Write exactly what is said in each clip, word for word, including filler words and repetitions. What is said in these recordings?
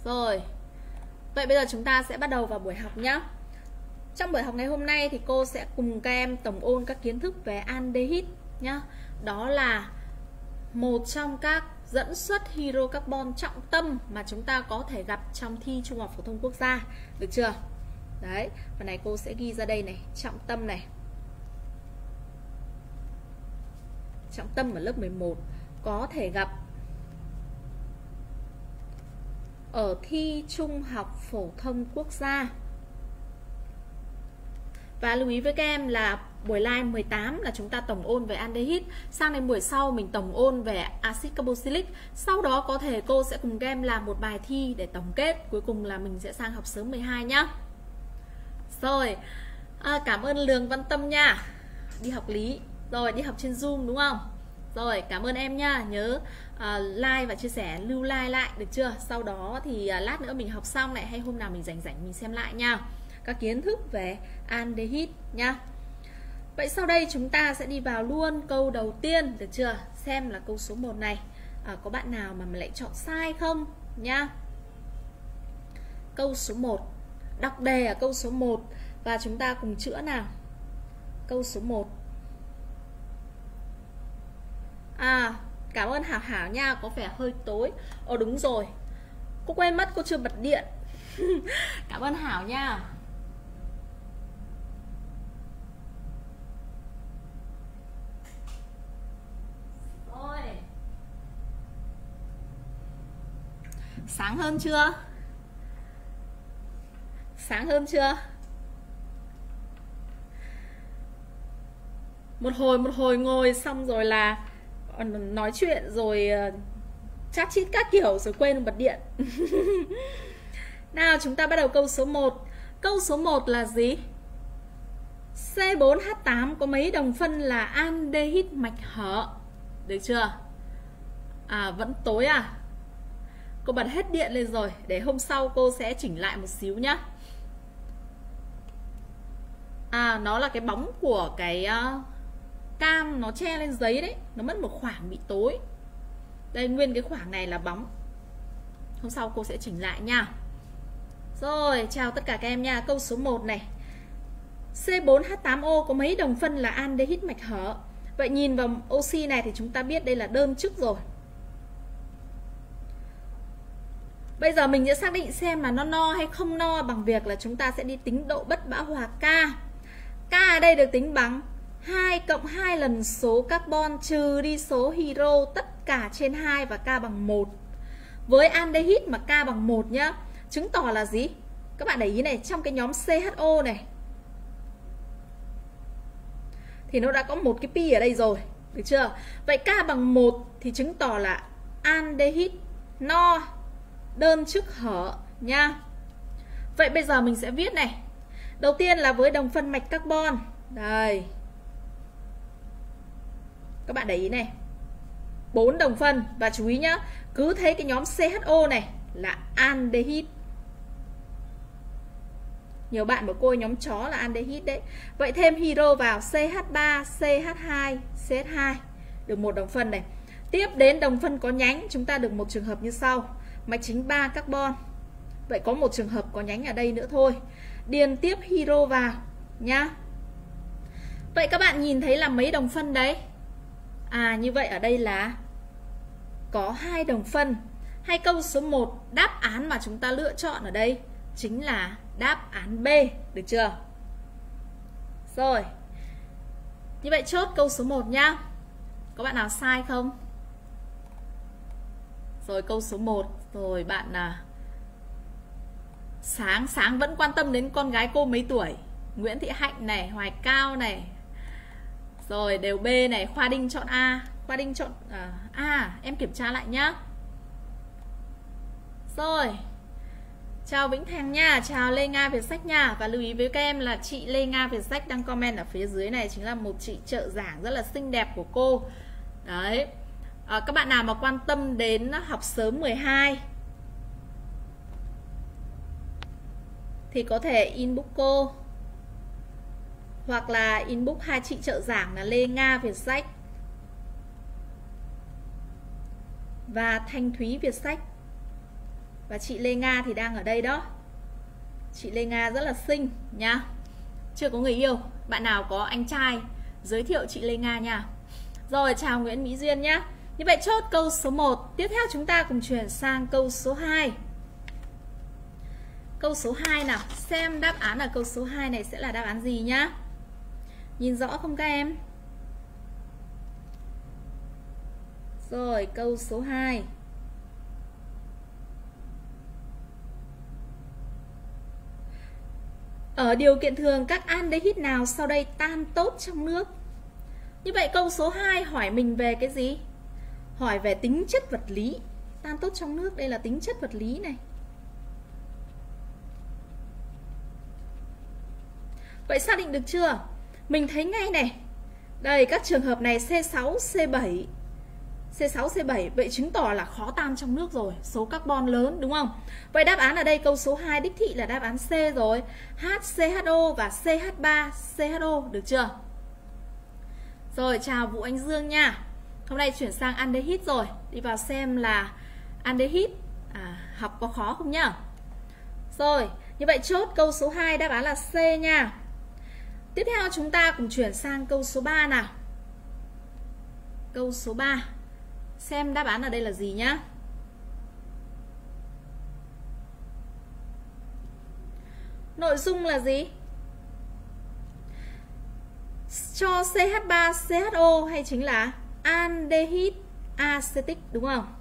Rồi. Vậy bây giờ chúng ta sẽ bắt đầu vào buổi học nhé. Trong buổi học ngày hôm nay thì cô sẽ cùng các em tổng ôn các kiến thức về aldehyde nhé. Đó là một trong các dẫn xuất hydrocarbon trọng tâm mà chúng ta có thể gặp trong thi Trung học phổ thông quốc gia. Được chưa? Đấy, phần này cô sẽ ghi ra đây này, trọng tâm này. Trọng tâm ở lớp mười một có thể gặp ở thi Trung học phổ thông quốc gia. Và lưu ý với các em là buổi live mười tám là chúng ta tổng ôn về aldehyde. Sang đến buổi sau mình tổng ôn về axit carboxylic. Sau đó có thể cô sẽ cùng các em làm một bài thi để tổng kết. Cuối cùng là mình sẽ sang học sớm mười hai nhá. Rồi, à, cảm ơn Lường Văn Tâm nha. Đi học lý. Rồi, đi học trên Zoom đúng không? Rồi, cảm ơn em nha. Nhớ uh, like và chia sẻ, lưu like lại được chưa? Sau đó thì uh, lát nữa mình học xong này, hay hôm nào mình rảnh rảnh mình xem lại nha các kiến thức về aldehyde nha. Vậy sau đây chúng ta sẽ đi vào luôn câu đầu tiên, được chưa? Xem là câu số một này à, có bạn nào mà lại chọn sai không nha. Câu số một, đọc đề ở câu số một và chúng ta cùng chữa nào. Câu số một. À, cảm ơn Hảo Hảo nha, có vẻ hơi tối. Ồ đúng rồi, cô quên mất cô chưa bật điện. Cảm ơn Hảo nha. Rồi. Sáng hơn chưa? Sáng hơn chưa? Một hồi một hồi ngồi xong rồi là nói chuyện rồi chat chít các kiểu rồi quên bật điện. Nào chúng ta bắt đầu câu số một. Câu số một là gì? C bốn H tám có mấy đồng phân là aldehyde mạch hở? Được chưa? À vẫn tối à? Cô bật hết điện lên rồi, để hôm sau cô sẽ chỉnh lại một xíu nhá. À nó là cái bóng của cái uh, cam nó che lên giấy đấy, nó mất một khoảng bị tối. Đây nguyên cái khoảng này là bóng. Hôm sau cô sẽ chỉnh lại nha. Rồi, chào tất cả các em nha. Câu số một này. C bốn H tám O có mấy đồng phân là aldehyde mạch hở? Vậy nhìn vào oxy này thì chúng ta biết đây là đơn chức rồi. Bây giờ mình sẽ xác định xem là nó no hay không no bằng việc là chúng ta sẽ đi tính độ bất bão hòa K. K ở đây được tính bằng hai cộng hai lần số carbon trừ đi số hydro tất cả trên hai và K bằng một. Với aldehyde mà K bằng một nhá, chứng tỏ là gì? Các bạn để ý này, trong cái nhóm C H O này thì nó đã có một cái pi ở đây rồi, được chưa? Vậy K bằng một thì chứng tỏ là aldehyde no, đơn chức hở nha. Vậy bây giờ mình sẽ viết này. Đầu tiên là với đồng phân mạch carbon. Đây. Các bạn để ý này. bốn đồng phân và chú ý nhá, cứ thấy cái nhóm C H O này là aldehyde. Nhiều bạn bảo cô nhóm chó là aldehyde đấy. Vậy thêm hydro vào C H ba, C H hai, C H hai được một đồng phân này. Tiếp đến đồng phân có nhánh, chúng ta được một trường hợp như sau. Mạch chính ba carbon. Vậy có một trường hợp có nhánh ở đây nữa thôi. Điền tiếp hydro vào nhá. Vậy các bạn nhìn thấy là mấy đồng phân đấy? À như vậy ở đây là có hai đồng phân. Hay câu số một, đáp án mà chúng ta lựa chọn ở đây chính là đáp án B, được chưa? Rồi. Như vậy chốt câu số một nhá. Có bạn nào sai không? Rồi câu số một. Rồi bạn à Sáng Sáng vẫn quan tâm đến con gái cô mấy tuổi. Nguyễn Thị Hạnh này, Hoài Cao này. Rồi đều B này, Khoa Đinh chọn A. Khoa Đinh chọn à, à em kiểm tra lại nhá. Rồi. Chào Vĩnh Thành nha, chào Lê Nga Việt Sách nha. Và lưu ý với các em là chị Lê Nga Việt Sách đang comment ở phía dưới này chính là một chị trợ giảng rất là xinh đẹp của cô. Đấy. À, các bạn nào mà quan tâm đến học sớm mười hai thì có thể inbox cô, hoặc là inbox hai chị trợ giảng là Lê Nga Việt Sách và Thanh Thúy Việt Sách. Và chị Lê Nga thì đang ở đây đó. Chị Lê Nga rất là xinh nhá. Chưa có người yêu, bạn nào có anh trai giới thiệu chị Lê Nga nha. Rồi, chào Nguyễn Mỹ Duyên nhá. Như vậy chốt câu số một. Tiếp theo chúng ta cùng chuyển sang câu số hai. Câu số hai nào, xem đáp án ở câu số hai này sẽ là đáp án gì nhá. Nhìn rõ không các em? Rồi, câu số hai. Ở điều kiện thường, các aldehyde nào sau đây tan tốt trong nước? Như vậy câu số hai hỏi mình về cái gì? Hỏi về tính chất vật lý. Tan tốt trong nước, đây là tính chất vật lý này. Vậy xác định được chưa? Mình thấy ngay này. Đây, các trường hợp này C sáu, C bảy. C sáu, C bảy, vậy chứng tỏ là khó tan trong nước rồi, số carbon lớn đúng không? Vậy đáp án ở đây câu số hai đích thị là đáp án C rồi. HCHO và C H ba C H O, được chưa? Rồi, chào Vũ Anh Dương nha. Hôm nay chuyển sang aldehyde rồi, đi vào xem là aldehyde à, học có khó không nhá. Rồi, như vậy chốt câu số hai đáp án là C nha. Tiếp theo chúng ta cùng chuyển sang câu số ba nào. Câu số ba. Xem đáp án ở đây là gì nhá. Nội dung là gì? Cho C H ba C H O hay chính là aldehyde acetic đúng không?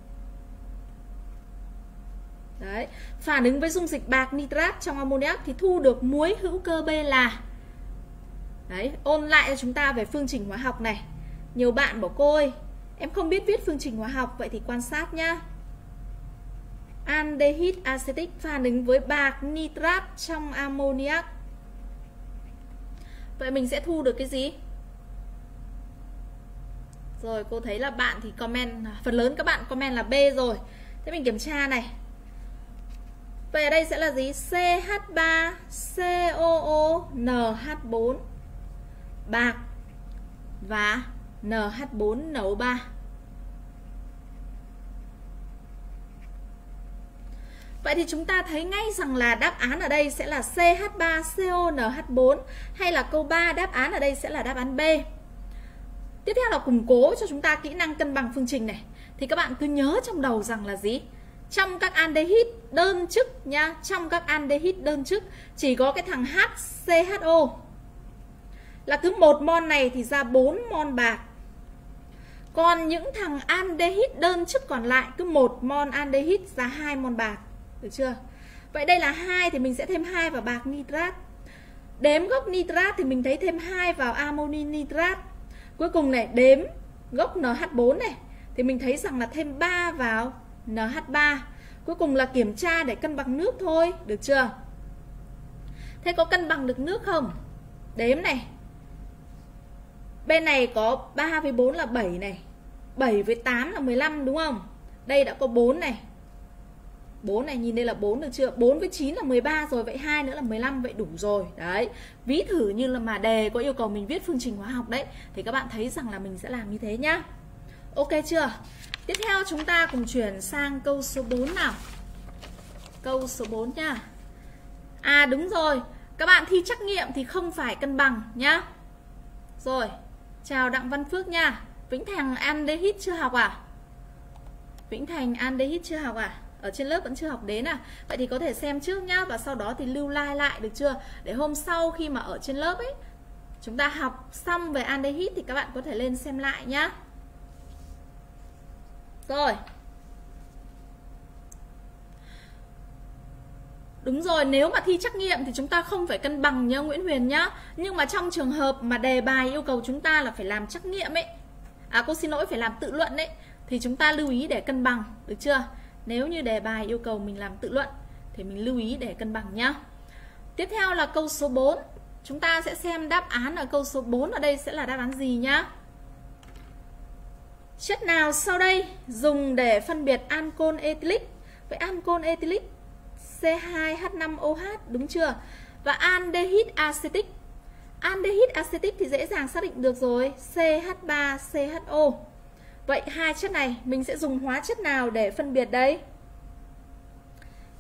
Đấy, phản ứng với dung dịch bạc nitrat trong ammoniac thì thu được muối hữu cơ B là. Đấy, ôn lại cho chúng ta về phương trình hóa học này. Nhiều bạn bảo cô ơi, em không biết viết phương trình hóa học, vậy thì quan sát nhá. Aldehyde acetic phản ứng với bạc nitrat trong ammoniac. Vậy mình sẽ thu được cái gì? Rồi, cô thấy là bạn thì comment, phần lớn các bạn comment là B rồi. Thế mình kiểm tra này. Vậy ở đây sẽ là gì? C H ba C O O N H bốn bạc và N H bốn N O ba. Vậy thì chúng ta thấy ngay rằng là đáp án ở đây sẽ là C H ba C O N H bốn, hay là câu ba đáp án ở đây sẽ là đáp án B. Tiếp theo là củng cố cho chúng ta kỹ năng cân bằng phương trình này. Thì các bạn cứ nhớ trong đầu rằng là gì? Trong các aldehyde đơn chức nha, trong các aldehyde đơn chức chỉ có cái thằng H C H O là cứ một mol này thì ra bốn mol bạc. Còn những thằng aldehyde đơn chức còn lại cứ một mol aldehyde ra hai mol bạc. Được chưa? Vậy đây là hai thì mình sẽ thêm hai vào bạc nitrat. Đếm gốc nitrat thì mình thấy thêm hai vào amoni nitrat. Cuối cùng này, đếm gốc N H bốn này thì mình thấy rằng là thêm ba vào N H ba. Cuối cùng là kiểm tra để cân bằng nước thôi, được chưa? Thế có cân bằng được nước không? Đếm này. Bên này có ba với bốn là bảy này, bảy với tám là mười lăm đúng không? Đây đã có bốn này. bốn này, nhìn đây là bốn được chưa? bốn với chín là mười ba rồi, vậy hai nữa là mười lăm, vậy đủ rồi. Đấy. Ví thử như là mà đề có yêu cầu mình viết phương trình hóa học đấy thì các bạn thấy rằng là mình sẽ làm như thế nhá. Ok chưa? Tiếp theo chúng ta cùng chuyển sang câu số bốn nào. Câu số bốn nha. À đúng rồi, các bạn thi trắc nghiệm thì không phải cân bằng nhá. Rồi, chào Đặng Văn Phước nha. Vĩnh Thành aldehyde chưa học à? Vĩnh Thành aldehyde chưa học à? Ở trên lớp vẫn chưa học đến à? Vậy thì có thể xem trước nhá, và sau đó thì lưu like lại được chưa? Để hôm sau khi mà ở trên lớp ấy chúng ta học xong về aldehyde thì các bạn có thể lên xem lại nhá. Rồi. Đúng rồi, nếu mà thi trắc nghiệm thì chúng ta không phải cân bằng nhá Nguyễn Huyền nhá. Nhưng mà trong trường hợp mà đề bài yêu cầu chúng ta là phải làm trắc nghiệm ấy, à cô xin lỗi, phải làm tự luận ấy, thì chúng ta lưu ý để cân bằng, được chưa? Nếu như đề bài yêu cầu mình làm tự luận thì mình lưu ý để cân bằng nhá. Tiếp theo là câu số bốn. Chúng ta sẽ xem đáp án ở câu số bốn ở đây sẽ là đáp án gì nhá. Chất nào sau đây dùng để phân biệt ancol ethylic? Vậy ancol ethylic C hai H năm O H đúng chưa? Và aldehyde acetic. Aldehyde acetic thì dễ dàng xác định được rồi, C H ba C H O. Vậy hai chất này mình sẽ dùng hóa chất nào để phân biệt đây?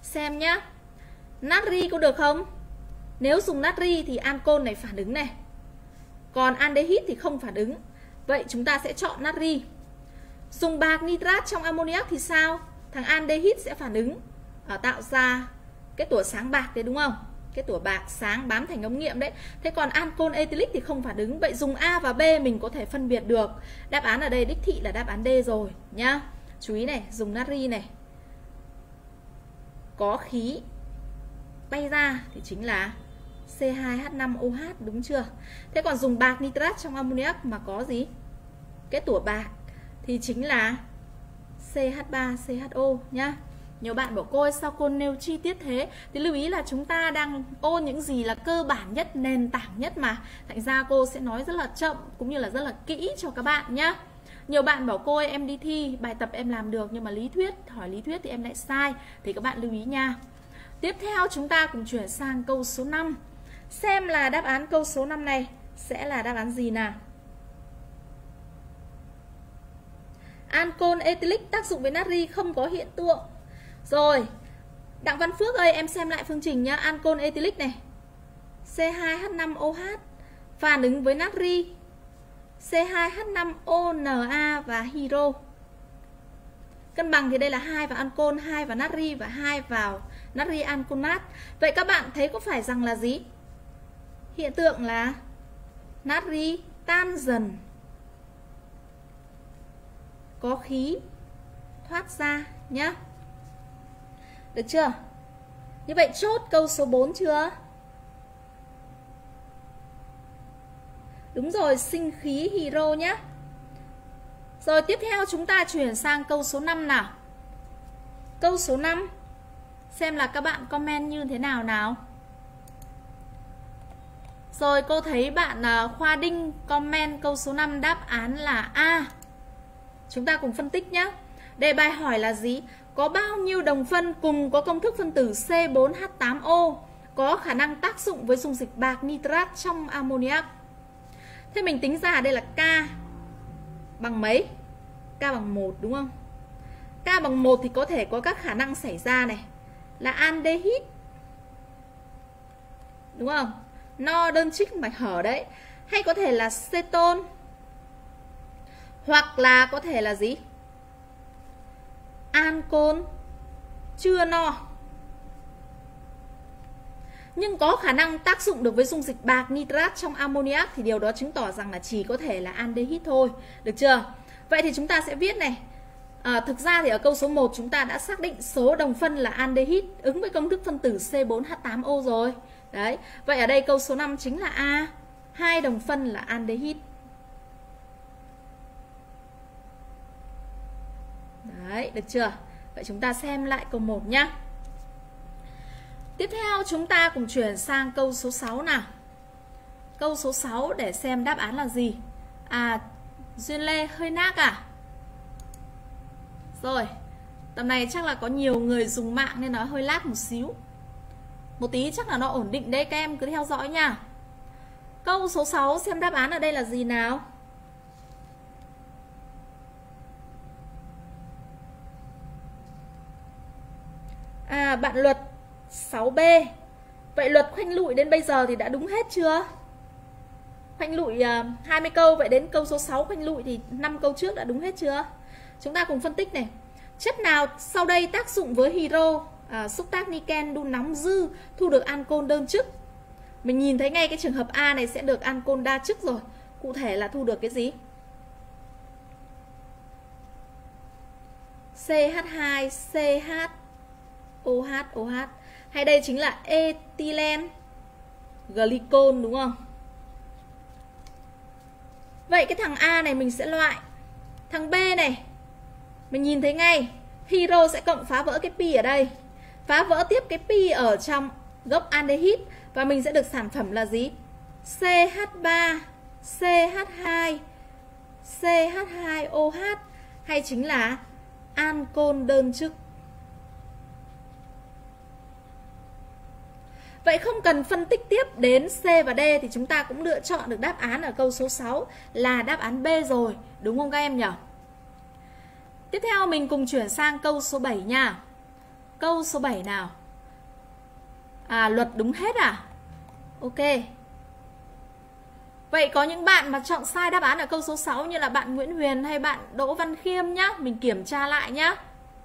Xem nhá. Natri có được không? Nếu dùng natri thì ancol này phản ứng này. Còn aldehyde thì không phản ứng. Vậy chúng ta sẽ chọn natri. Dùng bạc nitrat trong ammoniac thì sao? Thằng aldehyde sẽ phản ứng à, tạo ra cái tủa sáng bạc đấy đúng không? Cái tủa bạc sáng bám thành ống nghiệm đấy. Thế còn ancol ethylic thì không phản ứng. Vậy dùng A và B mình có thể phân biệt được. Đáp án ở đây đích thị là đáp án D rồi nhá. Chú ý này, dùng natri này có khí bay ra thì chính là C hai H năm O H đúng chưa? Thế còn dùng bạc nitrat trong ammoniac mà có gì? Cái tủa bạc thì chính là C H ba C H O nhá. Nhiều bạn bảo cô ơi sao cô nêu chi tiết thế? Thì lưu ý là chúng ta đang ôn những gì là cơ bản nhất, nền tảng nhất mà. Thành ra cô sẽ nói rất là chậm cũng như là rất là kỹ cho các bạn nhá. Nhiều bạn bảo cô ơi em đi thi, bài tập em làm được nhưng mà lý thuyết, hỏi lý thuyết thì em lại sai. Thì các bạn lưu ý nha. Tiếp theo chúng ta cùng chuyển sang câu số năm. Xem là đáp án câu số năm này sẽ là đáp án gì nào? Ancol ethylic tác dụng với natri không có hiện tượng. Rồi, Đặng Văn Phước ơi em xem lại phương trình nhá. Ancol ethylic này C hai H năm O H phản ứng với natri C hai H năm O N A và hydro. Cân bằng thì đây là hai vào ancol, hai vào natri và hai vào natri anconat. Vậy các bạn thấy có phải rằng là gì? Hiện tượng là natri tan dần, có khí thoát ra nhá. Được chưa? Như vậy chốt câu số bốn chưa? Đúng rồi, sinh khí hydro nhá. Rồi tiếp theo chúng ta chuyển sang câu số năm nào. Câu số năm xem là các bạn comment như thế nào nào. Rồi cô thấy bạn Khoa Đinh comment câu số năm đáp án là A. Chúng ta cùng phân tích nhé. Đề bài hỏi là gì? Có bao nhiêu đồng phân cùng có công thức phân tử C bốn H tám O có khả năng tác dụng với dung dịch bạc nitrat trong ammoniac? Thế mình tính ra đây là K bằng mấy? K bằng một đúng không? K bằng một thì có thể có các khả năng xảy ra này là aldehyde. Đúng không? No đơn trích mạch hở đấy. Hay có thể là cetone. Hoặc là có thể là gì? Ancol chưa no. Nhưng có khả năng tác dụng được với dung dịch bạc nitrat trong ammoniac thì điều đó chứng tỏ rằng là chỉ có thể là aldehyde thôi. Được chưa? Vậy thì chúng ta sẽ viết này. À, thực ra thì ở câu số một chúng ta đã xác định số đồng phân là aldehyde ứng với công thức phân tử C bốn H tám O rồi. Đấy. Vậy ở đây câu số năm chính là A. Hai đồng phân là aldehyde. Đấy, được chưa? Vậy chúng ta xem lại câu một nhá. Tiếp theo chúng ta cùng chuyển sang câu số sáu nào. Câu số sáu để xem đáp án là gì. À, Duyên Lê hơi nát à? Rồi, tầm này chắc là có nhiều người dùng mạng nên nói hơi lag một xíu. Một tí chắc là nó ổn định đấy, các em cứ theo dõi nha. Câu số sáu xem đáp án ở đây là gì nào. À, bạn Luật sáu B. Vậy luật khoanh lụi đến bây giờ thì đã đúng hết chưa? Khoanh lụi uh, hai mươi câu, vậy đến câu số sáu khoanh lụi thì năm câu trước đã đúng hết chưa? Chúng ta cùng phân tích này. Chất nào sau đây tác dụng với hydro, à, xúc tác niken đun nóng dư thu được ancol đơn chức? Mình nhìn thấy ngay cái trường hợp A này sẽ được ancol đa chức rồi. Cụ thể là thu được cái gì? C H hai C H O H O H. Hay đây chính là ethylene glycol đúng không? Vậy cái thằng A này mình sẽ loại. Thằng B này mình nhìn thấy ngay hydro sẽ cộng phá vỡ cái pi ở đây, phá vỡ tiếp cái pi ở trong gốc aldehyde và mình sẽ được sản phẩm là gì? C H ba C H hai C H hai O H, hay chính là ancol đơn chức. Vậy không cần phân tích tiếp đến C và D thì chúng ta cũng lựa chọn được đáp án ở câu số sáu là đáp án B rồi, đúng không các em nhỉ? Tiếp theo mình cùng chuyển sang câu số bảy nha. Câu số bảy nào. À, luật đúng hết à? Ok. Vậy có những bạn mà chọn sai đáp án ở câu số sáu như là bạn Nguyễn Huyền hay bạn Đỗ Văn Khiêm nhá. Mình kiểm tra lại nhá.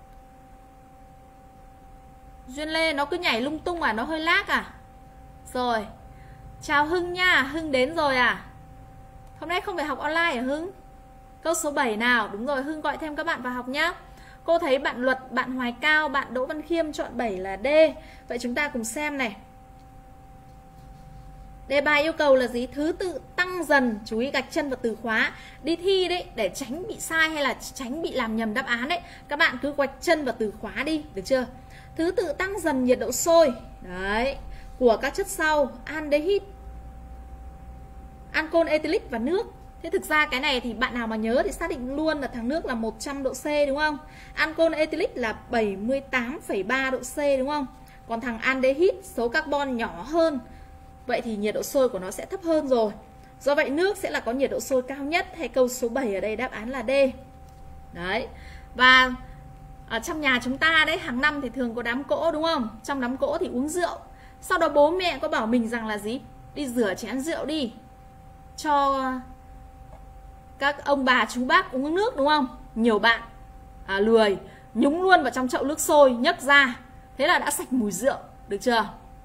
Duyên Lê nó cứ nhảy lung tung à, nó hơi lag à? Rồi. Chào Hưng nha, Hưng đến rồi à? Hôm nay không phải học online à Hưng? Câu số bảy nào, đúng rồi, Hưng gọi thêm các bạn vào học nhá. Cô thấy bạn Luật, bạn Hoài Cao, bạn Đỗ Văn Khiêm chọn bảy là D. Vậy chúng ta cùng xem này. Đề bài yêu cầu là gì? Thứ tự tăng dần, chú ý gạch chân vào từ khóa. Đi thi đấy, để tránh bị sai hay là tránh bị làm nhầm đáp án đấy, các bạn cứ gạch chân vào từ khóa đi, được chưa? Thứ tự tăng dần nhiệt độ sôi, đấy, của các chất sau aldehyde, ancol ethylic và nước. Thế thực ra cái này thì bạn nào mà nhớ thì xác định luôn là thằng nước là một trăm độ C đúng không? Ancol ethylic là bảy mươi tám phẩy ba độ C đúng không? Còn thằng aldehyde số carbon nhỏ hơn, vậy thì nhiệt độ sôi của nó sẽ thấp hơn rồi. Do vậy nước sẽ là có nhiệt độ sôi cao nhất. Hay câu số bảy ở đây đáp án là D. Đấy. Và ở trong nhà chúng ta đấy, hàng năm thì thường có đám cỗ đúng không? Trong đám cỗ thì uống rượu. Sau đó bố mẹ có bảo mình rằng là gì? Đi rửa chén rượu đi, cho các ông bà chú bác uống nước đúng không? Nhiều bạn à, lười nhúng luôn vào trong chậu nước sôi, nhấc ra, thế là đã sạch mùi rượu, được chưa?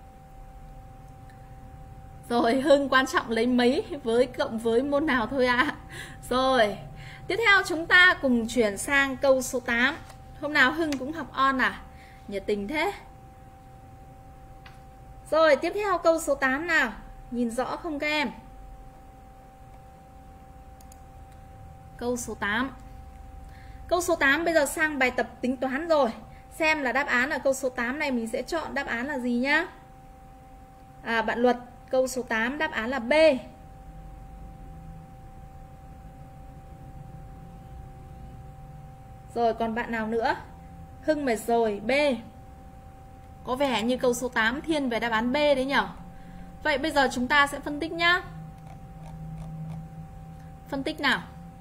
Rồi, Hưng quan trọng lấy mấy với cộng với môn nào thôi ạ. À. Rồi, tiếp theo chúng ta cùng chuyển sang câu số tám. Hôm nào Hưng cũng học on à? Nhiệt tình thế. Rồi, tiếp theo câu số tám nào. Nhìn rõ không các em? Câu số tám. Câu số tám bây giờ sang bài tập tính toán rồi. Xem là đáp án ở câu số tám này mình sẽ chọn đáp án là gì nhá. À, bạn Luật, câu số tám đáp án là B. Rồi còn bạn nào nữa? Hưng mệt rồi, B. Có vẻ như câu số tám thiên về đáp án B đấy nhở. Vậy bây giờ chúng ta sẽ phân tích nhá. Phân tích nào.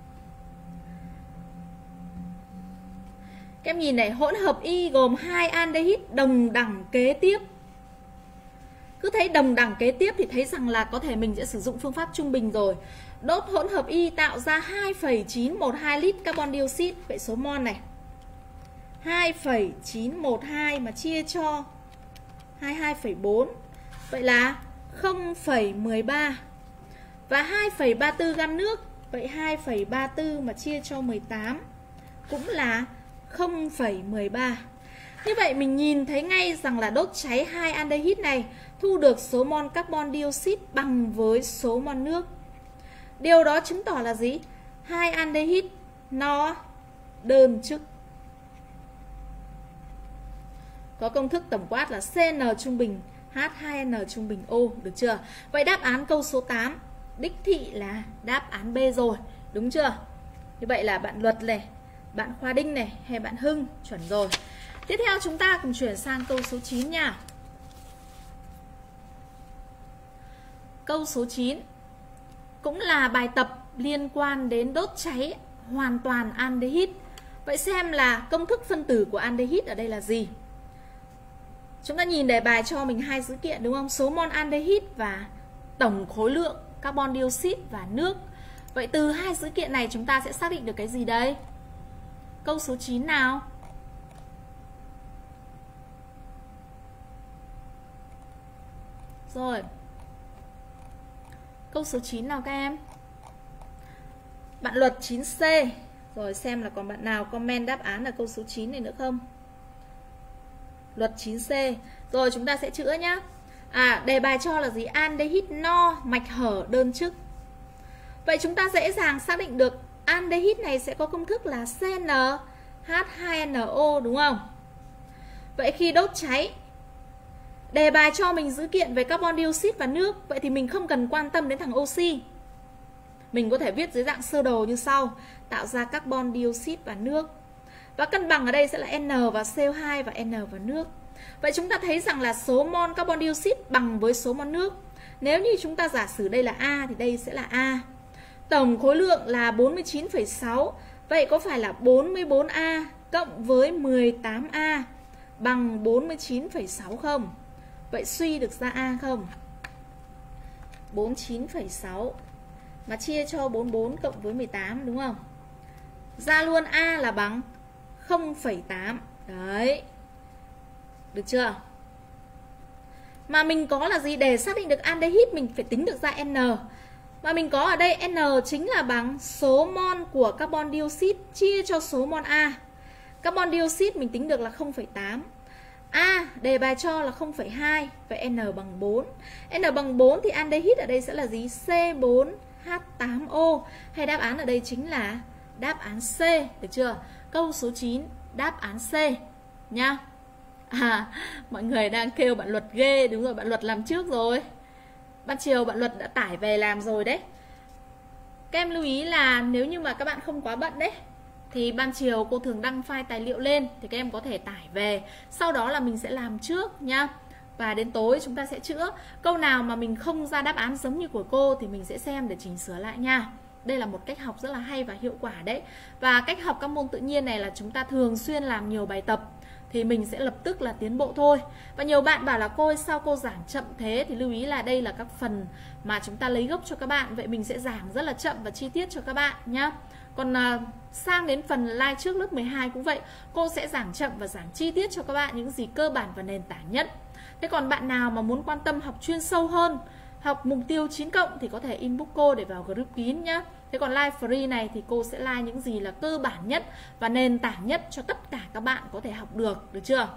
Các em nhìn này, hỗn hợp Y gồm hai aldehyde đồng đẳng kế tiếp. Cứ thấy đồng đẳng kế tiếp thì thấy rằng là có thể mình sẽ sử dụng phương pháp trung bình rồi. Đốt hỗn hợp Y tạo ra hai phẩy chín một hai lít carbon dioxide. Vậy số mol này hai phẩy chín một hai mà chia cho hai mươi hai phẩy bốn, vậy là không phẩy mười ba. Và hai phẩy ba mươi tư gam nước, vậy hai phẩy ba mươi tư mà chia cho mười tám cũng là không phẩy mười ba. Như vậy mình nhìn thấy ngay rằng là đốt cháy hai aldehyde này thu được số mol carbon dioxide bằng với số mol nước. Điều đó chứng tỏ là gì? Hai aldehyde nó đơn chức. Có công thức tổng quát là xê en trung bình H hai N trung bình O, được chưa? Vậy đáp án câu số tám đích thị là đáp án B rồi, đúng chưa? Như vậy là bạn Luật này, bạn Khoa Đinh này hay bạn Hưng chuẩn rồi. Tiếp theo chúng ta cùng chuyển sang câu số chín nha. Câu số chín cũng là bài tập liên quan đến đốt cháy hoàn toàn aldehyde. Vậy xem là công thức phân tử của aldehyde ở đây là gì? Chúng ta nhìn đề bài cho mình hai dữ kiện đúng không? Số mol aldehyde và tổng khối lượng carbon dioxide và nước. Vậy từ hai dữ kiện này chúng ta sẽ xác định được cái gì đây? Câu số chín nào. Rồi. Câu số chín nào các em? Bạn Luật chín C. Rồi xem là còn bạn nào comment đáp án ở câu số chín này nữa không? Luật chín C. Rồi chúng ta sẽ chữa nhá. À, đề bài cho là gì? Aldehyde no, mạch hở đơn chức. Vậy chúng ta dễ dàng xác định được aldehyde này sẽ có công thức là xê en H hai N O đúng không? Vậy khi đốt cháy, đề bài cho mình dữ kiện về carbon dioxide và nước, vậy thì mình không cần quan tâm đến thằng oxy. Mình có thể viết dưới dạng sơ đồ như sau: tạo ra carbon dioxide và nước. Và cân bằng ở đây sẽ là N và C O hai và N và nước. Vậy chúng ta thấy rằng là số mol carbon dioxide bằng với số mol nước. Nếu như chúng ta giả sử đây là A thì đây sẽ là A. Tổng khối lượng là bốn mươi chín phẩy sáu. Vậy có phải là bốn mươi bốn A cộng với mười tám A bằng bốn mươi chín phẩy sáu không? Vậy suy được ra A không? bốn mươi chín phẩy sáu mà chia cho bốn mươi bốn cộng với mười tám đúng không? Ra luôn A là bằng không phẩy tám. Đấy. Được chưa? Mà mình có là gì? Để xác định được aldehyde mình phải tính được ra N. Mà mình có ở đây N chính là bằng số mol của carbon dioxide chia cho số mol A. Carbon dioxide mình tính được là không phẩy tám. A đề bài cho là không phẩy hai. Vậy N bằng bốn. N bằng bốn thì aldehyde ở đây sẽ là gì? C bốn H tám O. Hay đáp án ở đây chính là đáp án C. Được chưa? Câu số chín đáp án C nha. À, mọi người đang kêu bạn Luật ghê. Đúng rồi, bạn Luật làm trước rồi. Ban chiều bạn Luật đã tải về làm rồi đấy. Các em lưu ý là nếu như mà các bạn không quá bận đấy thì ban chiều cô thường đăng file tài liệu lên thì các em có thể tải về. Sau đó là mình sẽ làm trước nha. Và đến tối chúng ta sẽ chữa. Câu nào mà mình không ra đáp án giống như của cô thì mình sẽ xem để chỉnh sửa lại nha. Đây là một cách học rất là hay và hiệu quả đấy. Và cách học các môn tự nhiên này là chúng ta thường xuyên làm nhiều bài tập thì mình sẽ lập tức là tiến bộ thôi. Và nhiều bạn bảo là cô ơi, sao cô giảng chậm thế? Thì lưu ý là đây là các phần mà chúng ta lấy gốc cho các bạn. Vậy mình sẽ giảng rất là chậm và chi tiết cho các bạn nhá. Còn uh, sang đến phần live trước lớp mười hai cũng vậy. Cô sẽ giảng chậm và giảng chi tiết cho các bạn những gì cơ bản và nền tảng nhất. Thế còn bạn nào mà muốn quan tâm học chuyên sâu hơn, học mục tiêu chín cộng thì có thể inbox cô để vào group kín nhá. Thế còn live free này thì cô sẽ live những gì là cơ bản nhất và nền tảng nhất cho tất cả các bạn có thể học được, được chưa?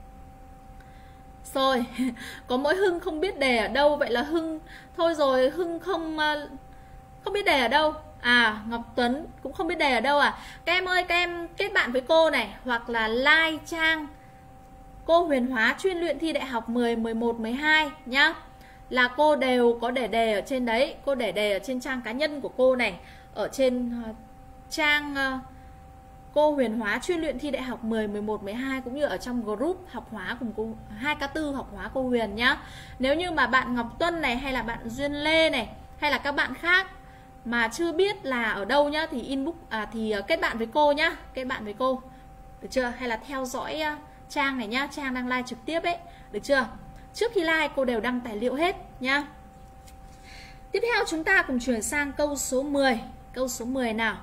Rồi, có mỗi Hưng không biết đề ở đâu. Vậy là Hưng, thôi rồi Hưng không không biết đề ở đâu. À, Ngọc Tuấn cũng không biết đề ở đâu à? Các em ơi, các em kết bạn với cô này, hoặc là like trang cô Huyền Hóa chuyên luyện thi đại học mười, mười một, mười hai nhá. Là cô đều có để đề ở trên đấy. Cô để đề ở trên trang cá nhân của cô này, ở trên uh, trang uh, cô Huyền Hóa chuyên luyện thi đại học mười, mười một, mười hai, cũng như ở trong group học hóa cùng cô hai K tư học hóa cô Huyền nhá. Nếu như mà bạn Ngọc Tuân này, hay là bạn Duyên Lê này, hay là các bạn khác mà chưa biết là ở đâu nhá, thì inbox à, thì uh, kết bạn với cô nhá, kết bạn với cô, được chưa? Hay là theo dõi uh, trang này nhá, trang đang live trực tiếp ấy, được chưa? Trước khi live cô đều đăng tài liệu hết nhá. Tiếp theo chúng ta cùng chuyển sang câu số mười. Câu số mười nào.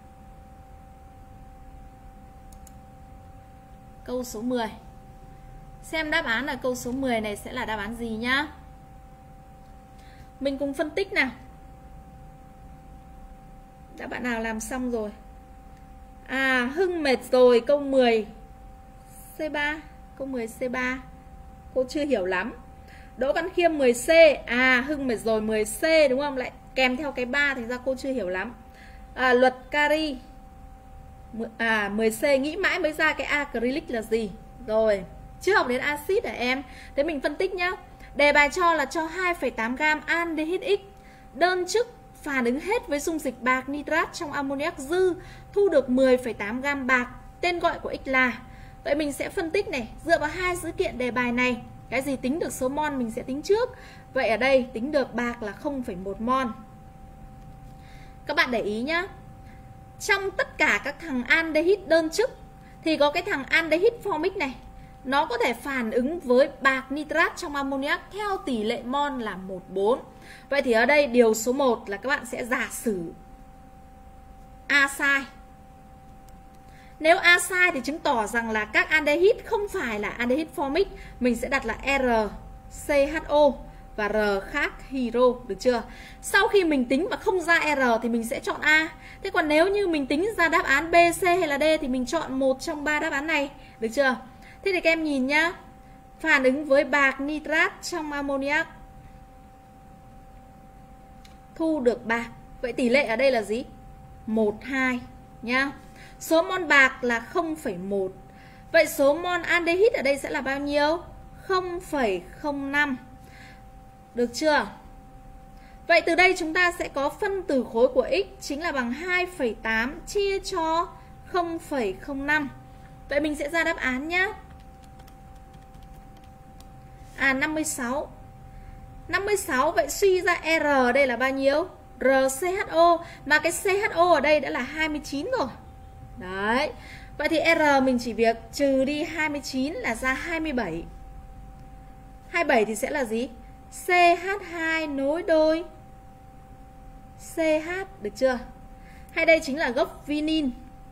Câu số mười. Xem đáp án là câu số mười này sẽ là đáp án gì nhá. Mình cùng phân tích nào. Đã bạn nào làm xong rồi? À, Hưng mệt rồi. Câu mười C ba. Câu mười C ba cô chưa hiểu lắm. Đỗ Văn Khiêm mười C. À, Hưng mệt rồi mười C đúng không? Lại kèm theo cái ba thì ra cô chưa hiểu lắm. À, Luật Cari à, mười C nghĩ mãi mới ra cái acrylic là gì. Rồi, chưa học đến axit hả em? Thế mình phân tích nhá. Đề bài cho là cho hai phẩy tám gam aldehyde X đơn chức phản ứng hết với dung dịch bạc nitrat trong ammoniac dư, thu được mười phẩy tám gam bạc. Tên gọi của X là. Vậy mình sẽ phân tích này, dựa vào hai dữ kiện đề bài này, cái gì tính được số mol mình sẽ tính trước. Vậy ở đây tính được bạc là không phẩy một mol. Các bạn để ý nhá. Trong tất cả các thằng aldehyde đơn chức thì có cái thằng aldehyde formic này, nó có thể phản ứng với bạc nitrat trong ammoniac theo tỷ lệ mol là một bốn. Vậy thì ở đây điều số một là các bạn sẽ giả sử A sai. Nếu A sai thì chứng tỏ rằng là các aldehyde không phải là aldehyde formic. Mình sẽ đặt là R C H O và R khác hydro, được chưa? Sau khi mình tính và không ra R thì mình sẽ chọn A. Thế còn nếu như mình tính ra đáp án B, C hay là D thì mình chọn một trong ba đáp án này, được chưa? Thế thì các em nhìn nhá. Phản ứng với bạc nitrat trong ammoniac, thu được bạc. Vậy tỷ lệ ở đây là gì? một hai nhá. Số mol bạc là không phẩy một. Vậy số mol aldehyde ở đây sẽ là bao nhiêu? không phẩy không năm. Được chưa? Vậy từ đây chúng ta sẽ có phân tử khối của X chính là bằng hai phẩy tám chia cho không phẩy không năm. Vậy mình sẽ ra đáp án nhé. À, năm mươi sáu. năm mươi sáu, vậy suy ra R ở đây là bao nhiêu? R C H O. Mà cái C H O ở đây đã là hai mươi chín rồi. Đấy. Vậy thì R mình chỉ việc trừ đi hai mươi chín là ra hai mươi bảy. hai mươi bảy thì sẽ là gì? xê hát hai nối đôi xê hát, được chưa? Hay đây chính là gốc vinin.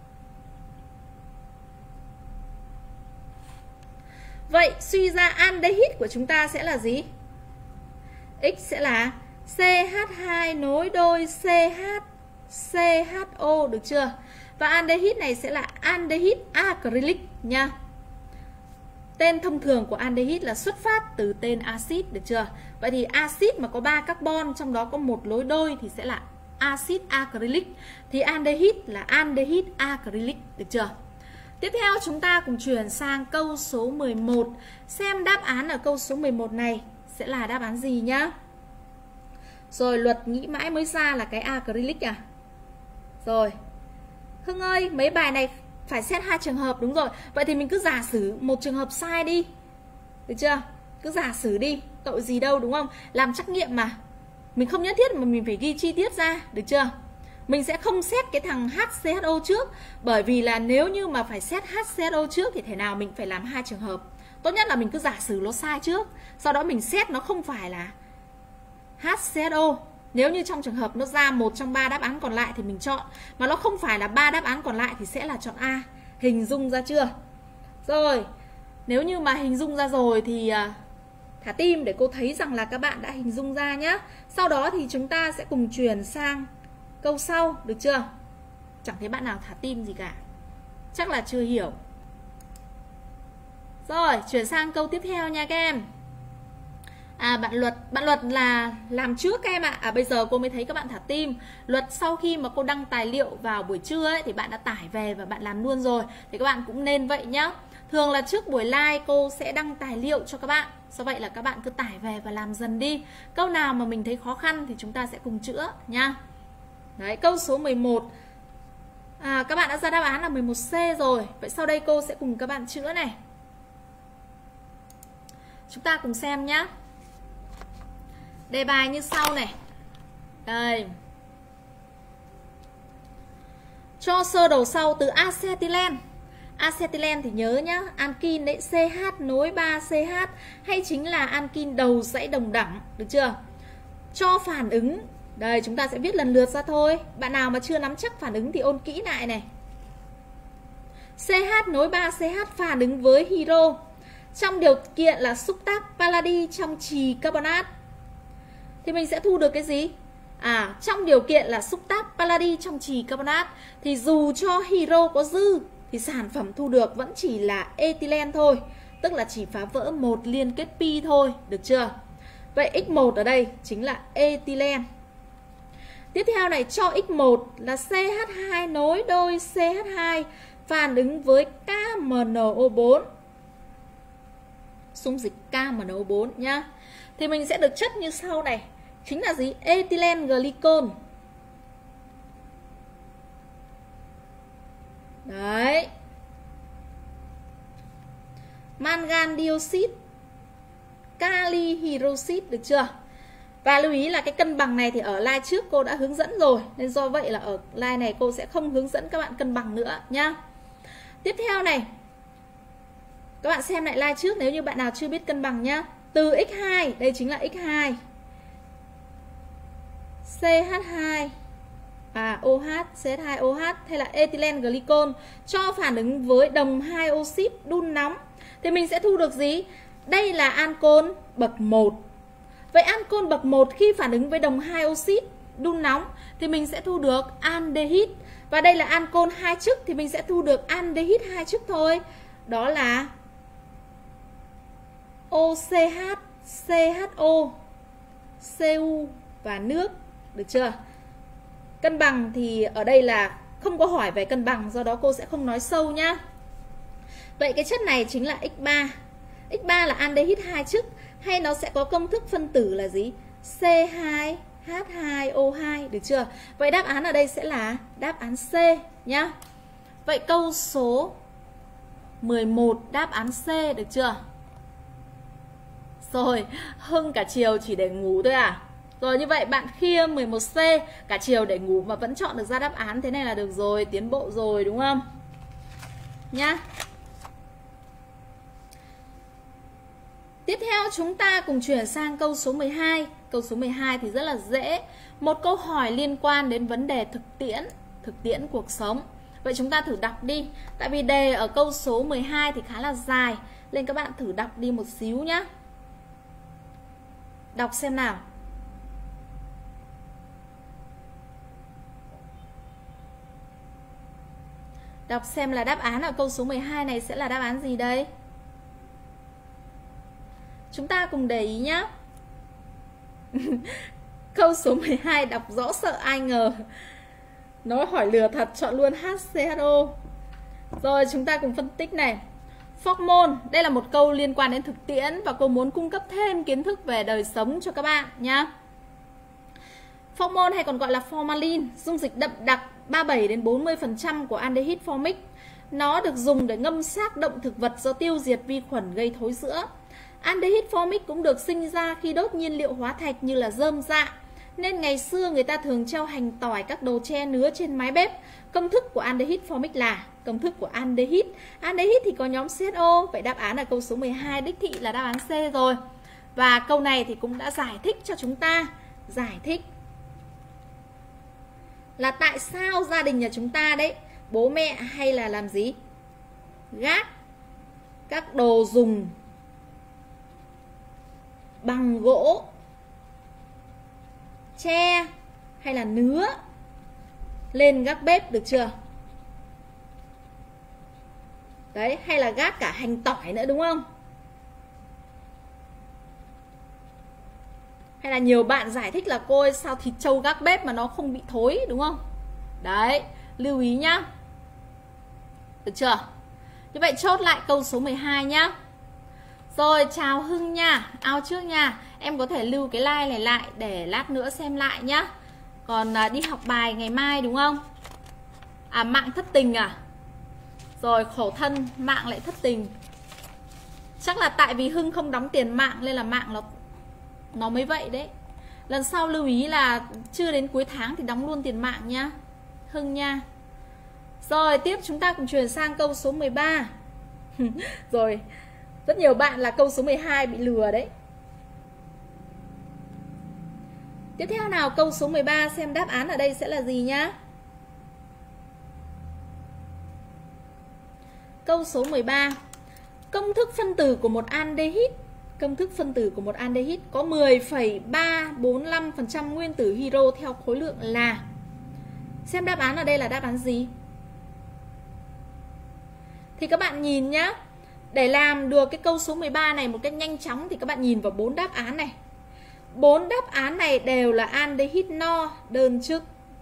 Vậy suy ra aldehyde của chúng ta sẽ là gì? X sẽ là xê hát hai nối đôi xê hát xê hát o, được chưa? Và aldehyde này sẽ là aldehyde acrylic nha. Tên thông thường của aldehyde là xuất phát từ tên axit, được chưa? Vậy thì axit mà có ba carbon, trong đó có một lối đôi thì sẽ là axit acrylic. Thì aldehyde là aldehyde acrylic, được chưa? Tiếp theo chúng ta cùng chuyển sang câu số mười một. Xem đáp án ở câu số mười một này sẽ là đáp án gì nhá. Rồi Luật nghĩ mãi mới ra là cái acrylic à? Rồi Hưng ơi, mấy bài này phải xét hai trường hợp, đúng rồi. Vậy thì mình cứ giả sử một trường hợp sai đi, được chưa? Cứ giả sử đi, tội gì đâu, đúng không? Làm trắc nghiệm mà. Mình không nhất thiết mà mình phải ghi chi tiết ra, được chưa? Mình sẽ không xét cái thằng hát xê hát o trước. Bởi vì là nếu như mà phải xét hát xê hát o trước thì thể nào mình phải làm hai trường hợp. Tốt nhất là mình cứ giả sử nó sai trước, sau đó mình xét nó không phải là hát xê hát o. Nếu như trong trường hợp nó ra một trong ba đáp án còn lại thì mình chọn, mà nó không phải là ba đáp án còn lại thì sẽ là chọn A. Hình dung ra chưa? Rồi, nếu như mà hình dung ra rồi thì thả tim để cô thấy rằng là các bạn đã hình dung ra nhé. Sau đó thì chúng ta sẽ cùng chuyển sang câu sau, được chưa? Chẳng thấy bạn nào thả tim gì cả, chắc là chưa hiểu. Rồi, chuyển sang câu tiếp theo nha các em. À, bạn Luật, bạn Luật là làm trước các em ạ. À, bây giờ cô mới thấy các bạn thả tim. Luật sau khi mà cô đăng tài liệu vào buổi trưa ấy, thì bạn đã tải về và bạn làm luôn rồi. Thì các bạn cũng nên vậy nhá. Thường là trước buổi live cô sẽ đăng tài liệu cho các bạn. Do vậy là các bạn cứ tải về và làm dần đi. Câu nào mà mình thấy khó khăn thì chúng ta sẽ cùng chữa nha. Đấy, câu số mười một. À, các bạn đã ra đáp án là mười một C rồi. Vậy sau đây cô sẽ cùng các bạn chữa này. Chúng ta cùng xem nhá. Đề bài như sau này. Đây. Cho sơ đầu sau từ acetylen. Acetylen thì nhớ nhá, alkin đấy, xê hát nối ba xê hát, hay chính là alkin đầu dãy đồng đẳng, được chưa? Cho phản ứng. Đây, chúng ta sẽ viết lần lượt ra thôi. Bạn nào mà chưa nắm chắc phản ứng thì ôn kỹ lại này. xê hát nối ba xê hát phản ứng với hydro trong điều kiện là xúc tác palladi trong chì carbonat. Thì mình sẽ thu được cái gì? À, trong điều kiện là xúc tác palladi trong chì carbonat thì dù cho hydro có dư thì sản phẩm thu được vẫn chỉ là ethylene thôi, tức là chỉ phá vỡ một liên kết pi thôi, được chưa? Vậy ích một ở đây chính là ethylene. Tiếp theo này, cho ích một là xê hát hai nối đôi xê hát hai phản ứng với ca em en o bốn. Xung dịch ca em en o bốn nhá. Thì mình sẽ được chất như sau này. Chính là gì? Ethylene glycol. Đấy. Mangan dioxide, kali hydroxide, được chưa? Và lưu ý là cái cân bằng này thì ở slide trước cô đã hướng dẫn rồi, nên do vậy là ở slide này cô sẽ không hướng dẫn các bạn cân bằng nữa nhá. Tiếp theo này, các bạn xem lại slide trước nếu như bạn nào chưa biết cân bằng nhá. Từ ích hai, đây chính là ích hai, xê hát hai à OH, xê hát hai OH hay là ethylene glycol cho phản ứng với đồng hai oxit đun nóng thì mình sẽ thu được gì? Đây là ancol bậc một. Vậy ancol bậc một khi phản ứng với đồng hai oxit đun nóng thì mình sẽ thu được aldehyde. Và đây là ancol hai chức thì mình sẽ thu được aldehyde hai chức thôi. Đó là ô xê hát, xê hát o, xê u và nước, được chưa? Cân bằng thì ở đây là không có hỏi về cân bằng, do đó cô sẽ không nói sâu nhá. Vậy cái chất này chính là ích ba. ích ba là aldehyde hai chức, hay nó sẽ có công thức phân tử là gì? xê hai hát hai o hai, được chưa? Vậy đáp án ở đây sẽ là đáp án C nhá. Vậy câu số mười một đáp án C, được chưa? Rồi, Hưng cả chiều chỉ để ngủ thôi à? Rồi, như vậy bạn Khia mười một C cả chiều để ngủ mà vẫn chọn được ra đáp án, thế này là được rồi, tiến bộ rồi đúng không? nhá. Tiếp theo chúng ta cùng chuyển sang câu số mười hai. Câu số mười hai thì rất là dễ. Một câu hỏi liên quan đến vấn đề thực tiễn, thực tiễn cuộc sống. Vậy chúng ta thử đọc đi. Tại vì đề ở câu số mười hai thì khá là dài, nên các bạn thử đọc đi một xíu nhá. Đọc xem nào. Đọc xem là đáp án ở câu số mười hai này sẽ là đáp án gì đây? Chúng ta cùng để ý nhá. Câu số mười hai đọc rõ sợ ai ngờ. Nó hỏi lừa thật, chọn luôn hát xê hát o. Rồi chúng ta cùng phân tích này. Phóc-môn, đây là một câu liên quan đến thực tiễn và cô muốn cung cấp thêm kiến thức về đời sống cho các bạn nhá. Phóc-môn hay còn gọi là formalin, dung dịch đậm đặc ba mươi bảy đến bốn mươi phần trăm của aldehyde formic. Nó được dùng để ngâm xác động thực vật do tiêu diệt vi khuẩn gây thối rữa. Aldehyde formic cũng được sinh ra khi đốt nhiên liệu hóa thạch như là rơm rạ. Nên ngày xưa người ta thường treo hành tỏi, các đồ che nứa trên mái bếp. Công thức của aldehyde formic là công thức của aldehyde. Aldehyde thì có nhóm xê hát o. Vậy đáp án ở câu số mười hai đích thị là đáp án C rồi. Và câu này thì cũng đã giải thích cho chúng ta. Giải thích là tại sao gia đình nhà chúng ta đấy, bố mẹ hay là làm gì? Gác các đồ dùng bằng gỗ, tre hay là nứa lên gác bếp, được chưa? Đấy, hay là gác cả hành tỏi nữa đúng không? Hay là nhiều bạn giải thích là cô ơi sao thịt trâu gác bếp mà nó không bị thối đúng không? Đấy, lưu ý nhá. Được chưa? Như vậy chốt lại câu số mười hai nhá. Rồi, chào Hưng nha, ao trước nha. Em có thể lưu cái like này lại để lát nữa xem lại nhá. Còn à, đi học bài ngày mai đúng không? À, mạng thất tình à? Rồi, khổ thân, mạng lại thất tình. Chắc là tại vì Hưng không đóng tiền mạng nên là mạng nó nó mới vậy đấy. Lần sau lưu ý là chưa đến cuối tháng thì đóng luôn tiền mạng nhá Hưng nha. Rồi, tiếp chúng ta cùng chuyển sang câu số mười ba. Rồi, rất nhiều bạn là câu số mười hai bị lừa đấy. Tiếp theo nào, câu số mười ba xem đáp án ở đây sẽ là gì nhá. Câu số mười ba. Công thức phân tử của một aldehyde. Công thức phân tử của một aldehyde có mười phẩy ba bốn lăm phần trăm nguyên tử hydro theo khối lượng là. Xem đáp án ở đây là đáp án gì? Thì các bạn nhìn nhá. Để làm được cái câu số mười ba này một cách nhanh chóng thì các bạn nhìn vào bốn đáp án này. Bốn đáp án này đều là aldehyde no đơn chức.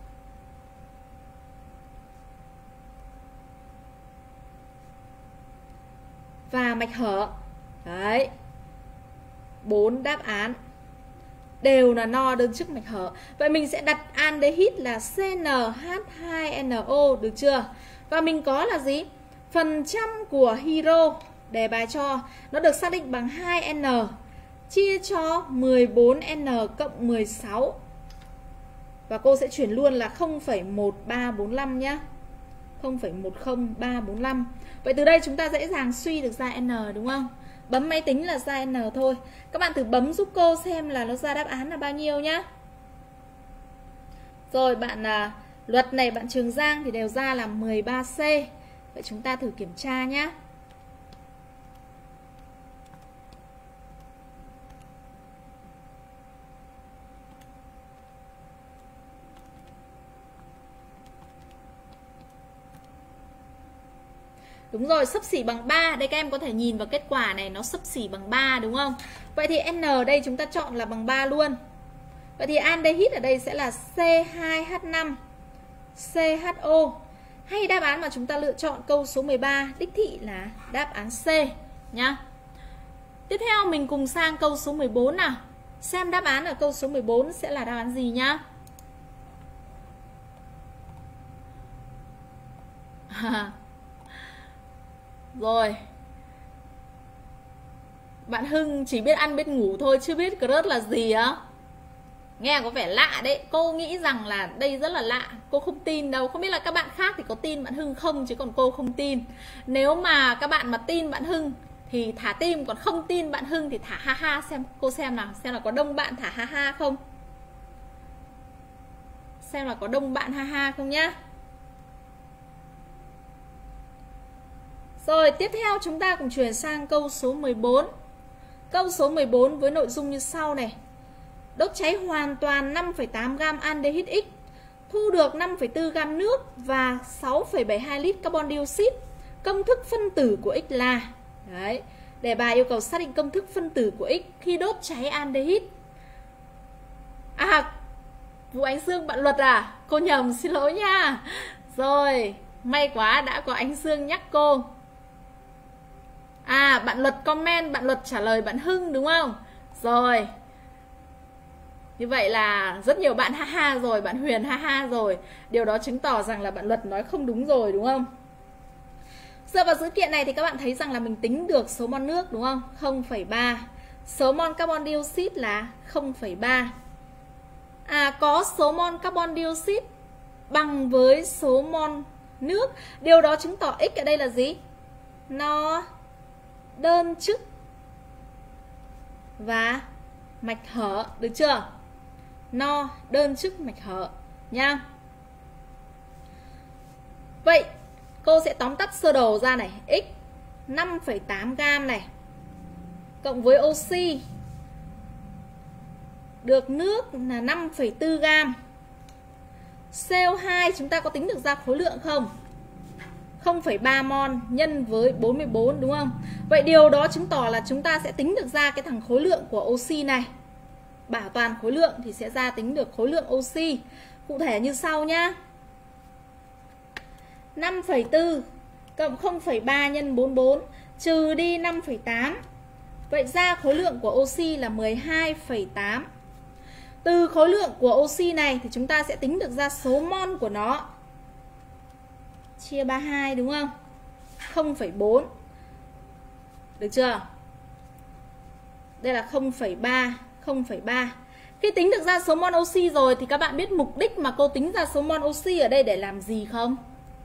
Và mạch hở. Đấy. Bốn đáp án đều là no đơn chức mạch hở. Vậy mình sẽ đặt aldehyde là xê en hát hai en o, được chưa? Và mình có là gì? Phần trăm của hydro, đề bài cho nó được xác định bằng hai en chia cho mười bốn en cộng mười sáu. Và cô sẽ chuyển luôn là không phẩy một ba bốn lăm nhá. không phẩy một không ba bốn lăm. Vậy từ đây chúng ta dễ dàng suy được ra n đúng không? Bấm máy tính là ra n thôi. Các bạn thử bấm giúp cô xem là nó ra đáp án là bao nhiêu nhá. Rồi bạn à, Luật này, bạn Trường Giang thì đều ra là mười ba C. Vậy chúng ta thử kiểm tra nhé. Đúng rồi, xấp xỉ bằng ba. Đây các em có thể nhìn vào kết quả này, nó xấp xỉ bằng ba đúng không? Vậy thì N đây chúng ta chọn là bằng ba luôn. Vậy thì aldehyde ở đây sẽ là C hai H năm C H O. Hay đáp án mà chúng ta lựa chọn câu số mười ba đích thị là đáp án C nhá. Tiếp theo mình cùng sang câu số mười bốn nào. Xem đáp án ở câu số mười bốn sẽ là đáp án gì nhá. Rồi. Bạn Hưng chỉ biết ăn biết ngủ thôi, chưa biết crush là gì á. Nghe có vẻ lạ đấy. Cô nghĩ rằng là đây rất là lạ. Cô không tin đâu. Không biết là các bạn khác thì có tin bạn Hưng không, chứ còn cô không tin. Nếu mà các bạn mà tin bạn Hưng thì thả tim, còn không tin bạn Hưng thì thả ha ha xem. Cô xem nào, xem là có đông bạn thả ha ha không. Xem là có đông bạn ha ha không nhá. Rồi tiếp theo chúng ta cùng chuyển sang câu số mười bốn. Câu số mười bốn với nội dung như sau này. Đốt cháy hoàn toàn năm phẩy tám gam aldehyde X, thu được năm phẩy bốn gam nước và sáu phẩy bảy mươi hai lít carbon dioxide. Công thức phân tử của X là. Đấy, đề bài yêu cầu xác định công thức phân tử của X khi đốt cháy aldehyde. À, Vũ Ánh Dương bạn Luật à? Cô nhầm, xin lỗi nha. Rồi, may quá đã có Ánh Dương nhắc cô. À, bạn Luật comment, bạn Luật trả lời bạn Hưng đúng không? Rồi. Như vậy là rất nhiều bạn ha ha rồi, bạn Huyền ha ha rồi. Điều đó chứng tỏ rằng là bạn Luật nói không đúng rồi đúng không? Dựa vào dữ kiện này thì các bạn thấy rằng là mình tính được số mol nước đúng không? không phẩy ba. Số mol carbon dioxide là không phẩy ba. À, có số mol carbon dioxide bằng với số mol nước. Điều đó chứng tỏ X ở đây là gì? Nó đơn chức và mạch hở, được chưa? No, đơn chức, mạch hở nha. Vậy cô sẽ tóm tắt sơ đồ ra này. X năm phẩy tám gam này cộng với oxy được nước là năm phẩy bốn gam. xê o hai chúng ta có tính được ra khối lượng không? không phẩy ba mol nhân với bốn mươi bốn đúng không? Vậy điều đó chứng tỏ là chúng ta sẽ tính được ra cái thằng khối lượng của oxy này. Bảo toàn khối lượng thì sẽ ra tính được khối lượng oxy. Cụ thể như sau nhá. năm phẩy bốn cộng không phẩy ba nhân bốn mươi bốn trừ đi năm phẩy tám. Vậy ra khối lượng của oxy là mười hai phẩy tám. Từ khối lượng của oxy này thì chúng ta sẽ tính được ra số mol của nó. Chia ba mươi hai đúng không? không phẩy bốn. Được chưa? Đây là không phẩy ba, không phẩy ba. Khi tính được ra số mol oxy rồi thì các bạn biết mục đích mà cô tính ra số mol oxy ở đây để làm gì không?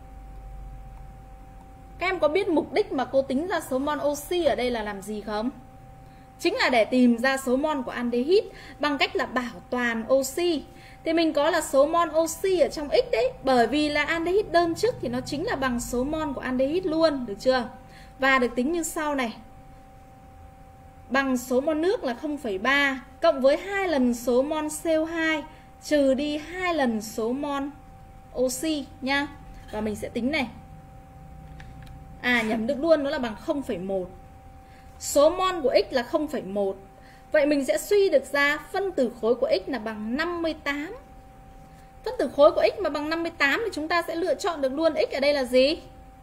Các em có biết mục đích mà cô tính ra số mol oxy ở đây là làm gì không? Chính là để tìm ra số mol của aldehyde bằng cách là bảo toàn oxy. Thì mình có là số mol oxy ở trong X đấy. Bởi vì là aldehyde đơn chức thì nó chính là bằng số mol của aldehyde luôn, được chưa? Và được tính như sau này. Bằng số mol nước là không phẩy ba cộng với hai lần số mol xê o hai trừ đi hai lần số mol oxy nha. Và mình sẽ tính này. À, nhầm được luôn, nó là bằng không phẩy một. Số mol của X là không phẩy một. Vậy mình sẽ suy được ra phân tử khối của X là bằng năm mươi tám. Phân tử khối của X mà bằng năm mươi tám thì chúng ta sẽ lựa chọn được luôn X ở đây là gì?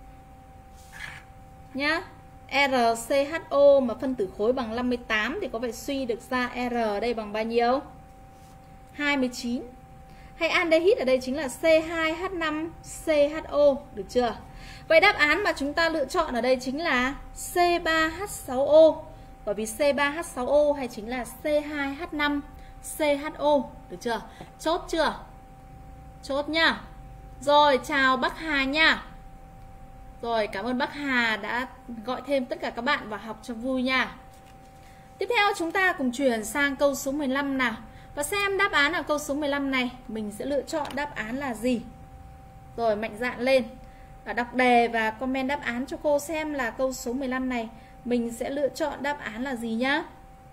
Nhá. rờ xê hát o mà phân tử khối bằng năm mươi tám thì có phải suy được ra R ở đây bằng bao nhiêu? hai mươi chín. Hay aldehyde ở đây chính là xê hai hát năm xê hát o, được chưa? Vậy đáp án mà chúng ta lựa chọn ở đây chính là xê ba hát sáu o. Bởi vì xê ba hát sáu o hay chính là xê hai hát năm xê hát o, được chưa? Chốt chưa? Chốt nhá. Rồi, chào Bắc Hà nha. Rồi, cảm ơn Bắc Hà đã gọi thêm tất cả các bạn vào học cho vui nha. Tiếp theo chúng ta cùng chuyển sang câu số mười lăm nào. Và xem đáp án ở câu số mười lăm này mình sẽ lựa chọn đáp án là gì. Rồi, mạnh dạn lên và đọc đề và comment đáp án cho cô xem là câu số mười lăm này mình sẽ lựa chọn đáp án là gì nhá.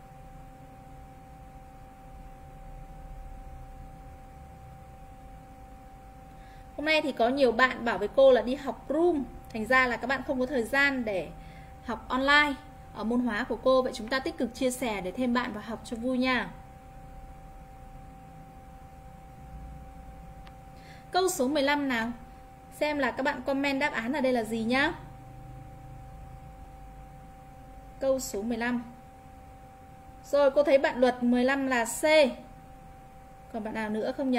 Hôm nay thì có nhiều bạn bảo với cô là đi học room, thành ra là các bạn không có thời gian để học online ở môn hóa của cô. Vậy chúng ta tích cực chia sẻ để thêm bạn vào học cho vui nha. Câu số mười lăm nào. Xem là các bạn comment đáp án ở đây là gì nhá. Câu số mười lăm. Rồi, cô thấy bạn Luật mười lăm là C. Còn bạn nào nữa không nhỉ?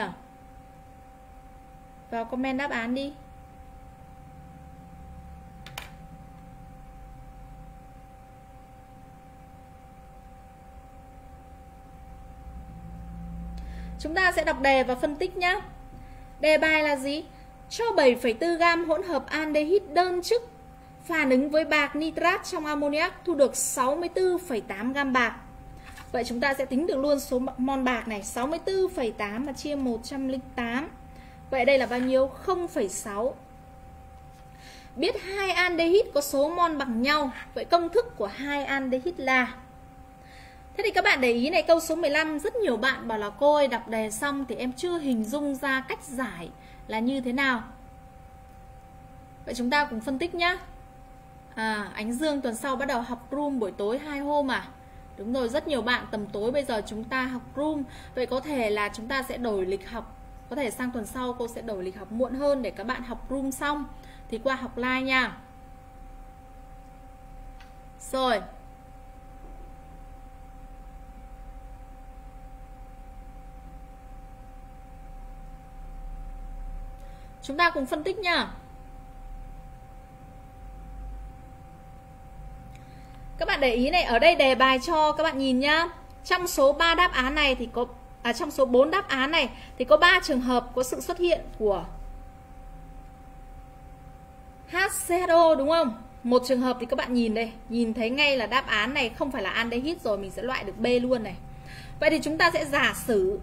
Vào comment đáp án đi. Chúng ta sẽ đọc đề và phân tích nhé. Đề bài là gì? Cho bảy phẩy bốn gam hỗn hợp aldehyde đơn chức phản ứng với bạc nitrat trong ammoniac thu được sáu mươi tư phẩy tám gam bạc. Vậy chúng ta sẽ tính được luôn số mol bạc này, sáu mươi tư phẩy tám mà chia một trăm lẻ tám. Vậy đây là bao nhiêu? không phẩy sáu. Biết hai aldehyde có số mol bằng nhau. Vậy công thức của hai aldehyde là. Thế thì các bạn để ý này, câu số mười lăm, rất nhiều bạn bảo là cô ơi đọc đề xong thì em chưa hình dung ra cách giải là như thế nào. Vậy chúng ta cùng phân tích nhá. À, Ánh Dương tuần sau bắt đầu học room buổi tối hai hôm à? Đúng rồi, rất nhiều bạn tầm tối bây giờ chúng ta học room. Vậy có thể là chúng ta sẽ đổi lịch học. Có thể sang tuần sau cô sẽ đổi lịch học muộn hơn để các bạn học room xong thì qua học live nha. Rồi. Chúng ta cùng phân tích nha. Các bạn để ý này, ở đây đề bài cho các bạn nhìn nhá. Trong số ba đáp án này thì có à, trong số bốn đáp án này thì có ba trường hợp có sự xuất hiện của hát xê hát o đúng không? Một trường hợp thì các bạn nhìn đây, nhìn thấy ngay là đáp án này không phải là aldehyde rồi, mình sẽ loại được B luôn này. Vậy thì chúng ta sẽ giả sử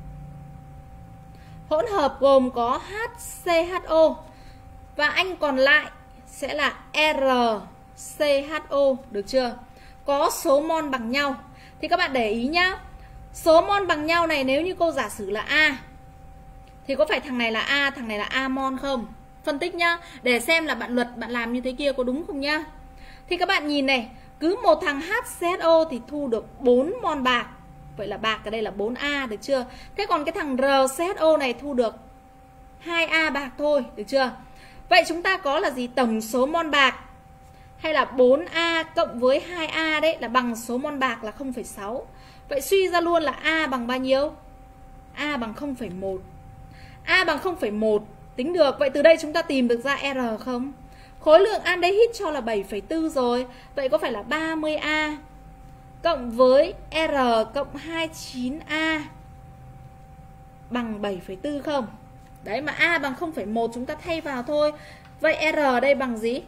hỗn hợp gồm có hát xê hát o và anh còn lại sẽ là rờ xê hát o, được chưa? Có số mol bằng nhau. Thì các bạn để ý nhá. Số mol bằng nhau này nếu như cô giả sử là A thì có phải thằng này là A, thằng này là A mol không? Phân tích nhá, để xem là bạn Luật bạn làm như thế kia có đúng không nhá. Thì các bạn nhìn này, cứ một thằng hát xê hát o thì thu được bốn mol bạc. Vậy là bạc ở đây là bốn A, được chưa? Thế còn cái thằng rờ xê hát o này thu được hai A bạc thôi, được chưa? Vậy chúng ta có là gì? Tổng số mol bạc hay là bốn A cộng với hai A đấy là bằng số mol bạc là không phẩy sáu. Vậy suy ra luôn là A bằng bao nhiêu? A bằng không phẩy một. A bằng không phẩy một tính được. Vậy từ đây chúng ta tìm được ra R không? Khối lượng aldehyde cho là bảy phẩy bốn rồi. Vậy có phải là ba mươi A cộng với R cộng hai mươi chín A bằng bảy phẩy bốn không? Đấy, mà A bằng không phẩy một chúng ta thay vào thôi. Vậy R ở đây bằng gì?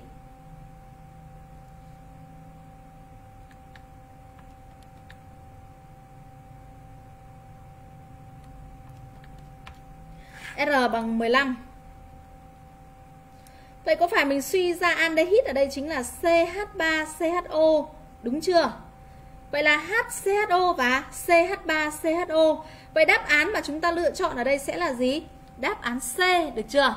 R bằng mười lăm. Vậy có phải mình suy ra aldehyde ở đây chính là xê hát ba xê hát o, đúng chưa? Vậy là hát xê hát o và xê hát ba xê hát o. Vậy đáp án mà chúng ta lựa chọn ở đây sẽ là gì? Đáp án C, được chưa?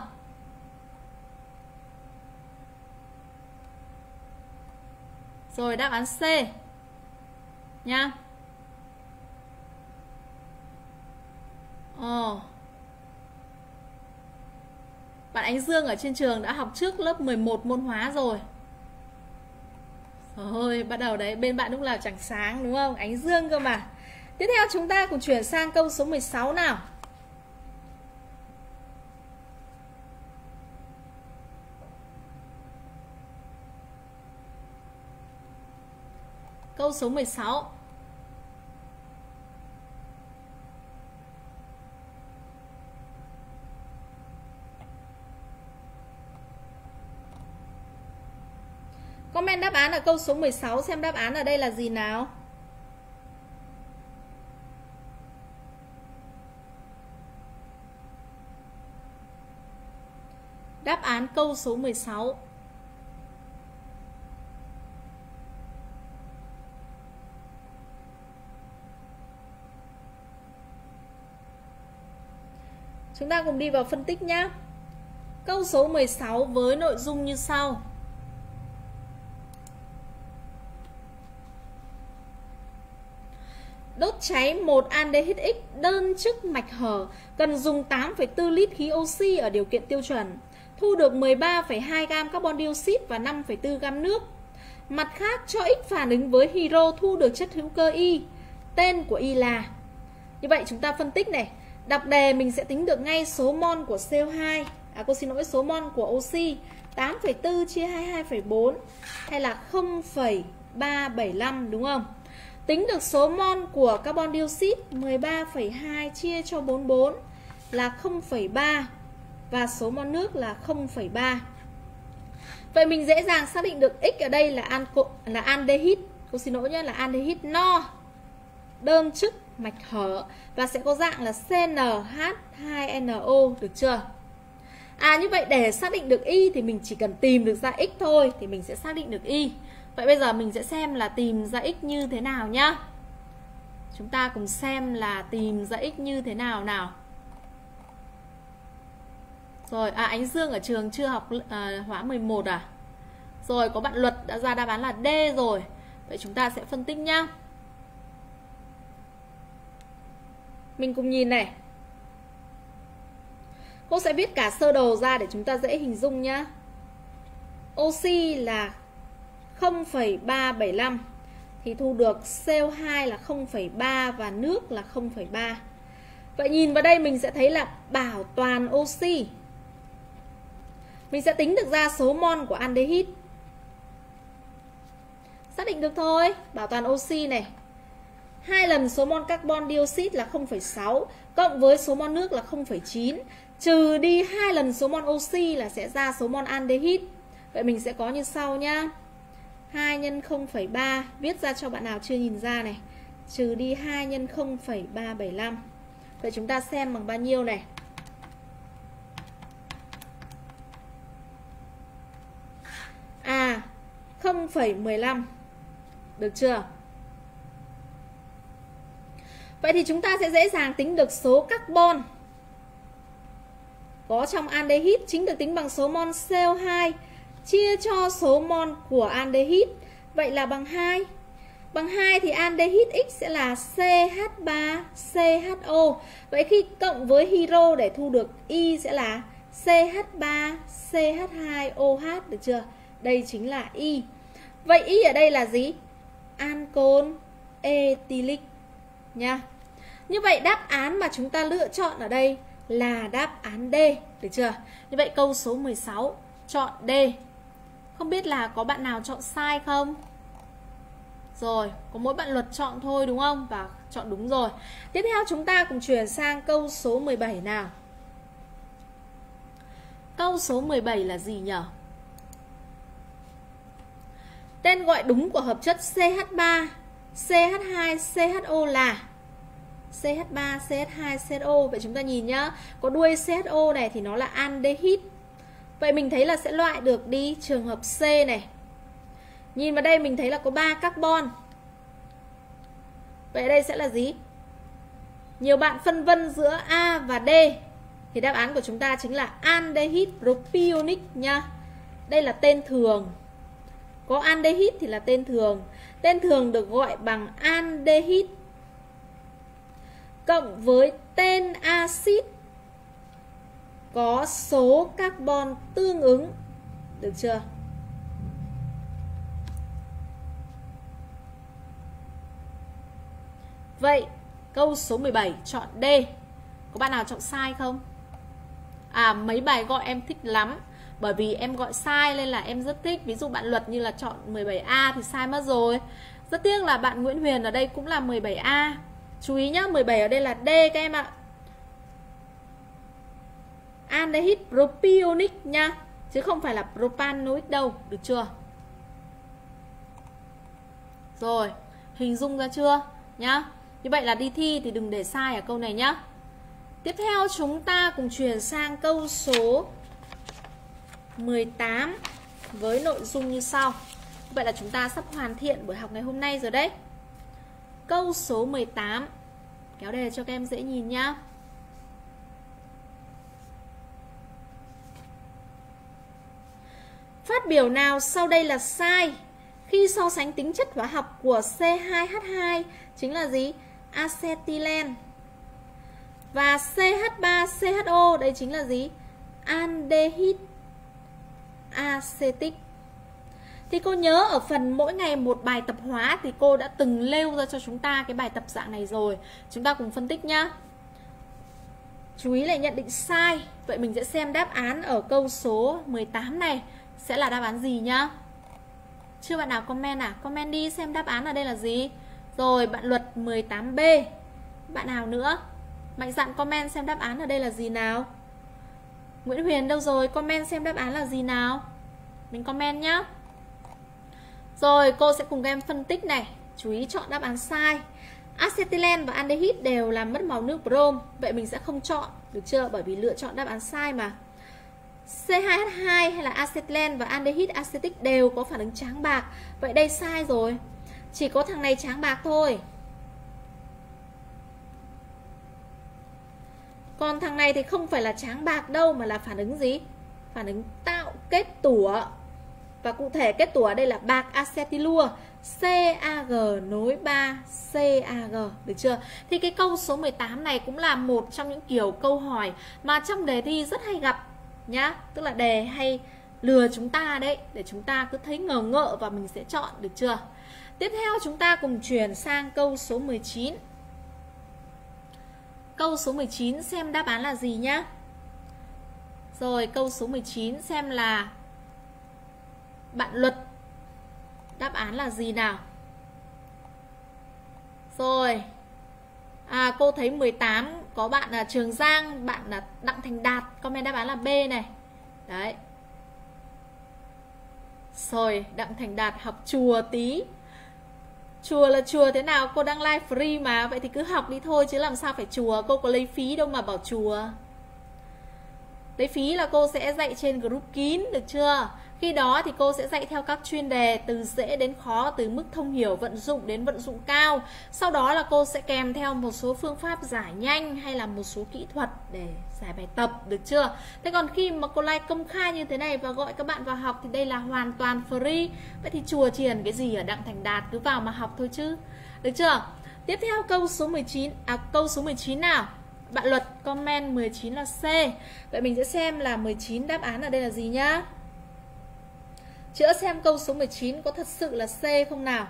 Rồi đáp án C nha. Ồ. Bạn Ánh Dương ở trên trường đã học trước lớp mười một môn hóa rồi. Rồi, bắt đầu đấy, bên bạn lúc nào chẳng sáng đúng không? Ánh Dương cơ mà. Tiếp theo chúng ta cùng chuyển sang câu số mười sáu nào. Câu số mười sáu. Comment đáp án ở câu số mười sáu xem đáp án ở đây là gì nào. Đáp án câu số mười sáu. Chúng ta cùng đi vào phân tích nhé. Câu số mười sáu với nội dung như sau. Đốt cháy một aldehyde X đơn chức mạch hở cần dùng tám phẩy bốn lít khí oxy ở điều kiện tiêu chuẩn, thu được mười ba phẩy hai gam carbon dioxide và năm phẩy bốn gam nước. Mặt khác cho X phản ứng với hydro thu được chất hữu cơ Y. Tên của Y là. Như vậy chúng ta phân tích này. Đọc đề mình sẽ tính được ngay số mol của xê o hai. À cô xin lỗi, số mol của oxy. tám phẩy bốn chia hai mươi hai phẩy bốn hay là không phẩy ba bảy lăm đúng không? Tính được số mol của carbon dioxide mười ba phẩy hai chia cho bốn mươi bốn là không phẩy ba và số mol nước là không phẩy ba. Vậy mình dễ dàng xác định được X ở đây là anco, là aldehyde. Cô xin lỗi nhé, là aldehyde no đơn chức mạch hở và sẽ có dạng là xê en hát hai en ô, được chưa? À như vậy để xác định được Y thì mình chỉ cần tìm được ra X thôi thì mình sẽ xác định được Y. Vậy bây giờ mình sẽ xem là tìm ra X như thế nào nhá. Chúng ta cùng xem là tìm ra X như thế nào nào. Rồi, à Ánh Dương ở trường chưa học à, hóa mười một à? Rồi, có bạn Luật đã ra đáp án là D rồi. Vậy chúng ta sẽ phân tích nhá. Mình cùng nhìn này. Cô sẽ viết cả sơ đồ ra để chúng ta dễ hình dung nhá. Oxy là không phẩy ba bảy lăm thì thu được xê o hai là không phẩy ba và nước là không phẩy ba. Vậy nhìn vào đây mình sẽ thấy là bảo toàn oxy. Mình sẽ tính được ra số mol của aldehyde. Xác định được thôi, bảo toàn oxy này. Hai lần số mol carbon dioxide là không phẩy sáu cộng với số mol nước là không phẩy chín, trừ đi hai lần số mol oxy là sẽ ra số mol aldehyde. Vậy mình sẽ có như sau nhá. hai nhân không phẩy ba, viết ra cho bạn nào chưa nhìn ra này. Trừ đi hai nhân không phẩy ba bảy lăm. Vậy chúng ta xem bằng bao nhiêu này? À, không phẩy mười lăm. Được chưa? Vậy thì chúng ta sẽ dễ dàng tính được số carbon có trong aldehyde chính được tính bằng số mol xê o hai chia cho số mol của aldehyde. Vậy là bằng hai. Bằng hai thì aldehyde X sẽ là xê hát ba xê hát o. Vậy khi cộng với hydro để thu được Y sẽ là xê hát ba xê hát hai o hát, được chưa? Đây chính là Y. Vậy Y ở đây là gì? Ancol ethylic nha. Như vậy đáp án mà chúng ta lựa chọn ở đây là đáp án D, được chưa? Như vậy câu số mười sáu chọn D. Không biết là có bạn nào chọn sai không? Rồi, có mỗi bạn Luật chọn thôi đúng không? Và chọn đúng rồi. Tiếp theo chúng ta cùng chuyển sang câu số mười bảy nào. Câu số mười bảy là gì nhỉ? Tên gọi đúng của hợp chất xê hát ba xê hát hai xê hát o là xê hát ba xê hát hai xê hát o. Vậy chúng ta nhìn nhá, có đuôi xê hát o này thì nó là aldehyde. Vậy mình thấy là sẽ loại được đi trường hợp C này. Nhìn vào đây mình thấy là có ba carbon. Vậy đây sẽ là gì? Nhiều bạn phân vân giữa A và D. Thì đáp án của chúng ta chính là aldehyde propionic nha. Đây là tên thường. Có aldehyde thì là tên thường. Tên thường được gọi bằng aldehyde cộng với tên axit có số carbon tương ứng, được chưa? Vậy câu số mười bảy chọn D. Có bạn nào chọn sai không? À, mấy bài gọi em thích lắm, bởi vì em gọi sai nên là em rất thích. Ví dụ bạn Luật như là chọn mười bảy A thì sai mất rồi. Rất tiếc là bạn Nguyễn Huyền ở đây cũng là mười bảy A. Chú ý nhá, mười bảy ở đây là D các em ạ. Aldehyde propionic nha, chứ không phải là propanoic đâu, được chưa? Rồi, hình dung ra chưa nhá? Như vậy là đi thi thì đừng để sai ở câu này nhá. Tiếp theo chúng ta cùng chuyển sang câu số mười tám với nội dung như sau. Vậy là chúng ta sắp hoàn thiện buổi học ngày hôm nay rồi đấy. Câu số mười tám, kéo đề cho các em dễ nhìn nhá. Phát biểu nào sau đây là sai khi so sánh tính chất hóa học của xê hai hát hai chính là gì? Acetylen. Và xê hát ba xê hát o đây chính là gì? Aldehyde acetic. Thì cô nhớ ở phần mỗi ngày một bài tập hóa thì cô đã từng nêu ra cho chúng ta cái bài tập dạng này rồi. Chúng ta cùng phân tích nhá. Chú ý là nhận định sai. Vậy mình sẽ xem đáp án ở câu số mười tám này sẽ là đáp án gì nhá. Chưa bạn nào comment à? Comment đi xem đáp án ở đây là gì. Rồi bạn Luật mười tám B. Bạn nào nữa? Mạnh dạn comment xem đáp án ở đây là gì nào. Nguyễn Huyền đâu rồi? Comment xem đáp án là gì nào. Mình comment nhá. Rồi cô sẽ cùng các em phân tích này. Chú ý chọn đáp án sai. Acetylen và aldehyde đều làm mất màu nước brom. Vậy mình sẽ không chọn, được chưa? Bởi vì lựa chọn đáp án sai mà. C hai H hai hay là acetylen và aldehyde acetic đều có phản ứng trắng bạc. Vậy đây sai rồi. Chỉ có thằng này trắng bạc thôi. Còn thằng này thì không phải là trắng bạc đâu, mà là phản ứng gì? Phản ứng tạo kết tủa. Và cụ thể kết tủa ở đây là bạc acetylua, C A G nối ba C A G, được chưa? Thì cái câu số mười tám này cũng là một trong những kiểu câu hỏi mà trong đề thi rất hay gặp nhá. Tức là đề hay lừa chúng ta đấy, để chúng ta cứ thấy ngờ ngợ và mình sẽ chọn, được chưa? Tiếp theo chúng ta cùng chuyển sang câu số mười chín. Câu số mười chín xem đáp án là gì nhá. Rồi câu số mười chín xem là bạn Luật đáp án là gì nào. Rồi à, cô thấy mười tám có bạn là Trường Giang, bạn là Đặng Thành Đạt comment đáp án là B này. Đấy. Rồi Đặng Thành Đạt học chùa tí. Chùa là chùa thế nào? Cô đang live free mà. Vậy thì cứ học đi thôi, chứ làm sao phải chùa. Cô có lấy phí đâu mà bảo chùa. Lấy phí là cô sẽ dạy trên group kín, được chưa? Khi đó thì cô sẽ dạy theo các chuyên đề từ dễ đến khó, từ mức thông hiểu vận dụng đến vận dụng cao. Sau đó là cô sẽ kèm theo một số phương pháp giải nhanh hay là một số kỹ thuật để giải bài tập, được chưa? Thế còn khi mà cô live công khai như thế này và gọi các bạn vào học thì đây là hoàn toàn free. Vậy thì chùa chiền cái gì ở Đặng Thành Đạt, cứ vào mà học thôi chứ. Được chưa? Tiếp theo câu số mười chín, à câu số mười chín nào. Bạn Luật comment mười chín là C. Vậy mình sẽ xem là mười chín đáp án ở đây là gì nhá. Chữa xem câu số mười chín có thật sự là C không nào.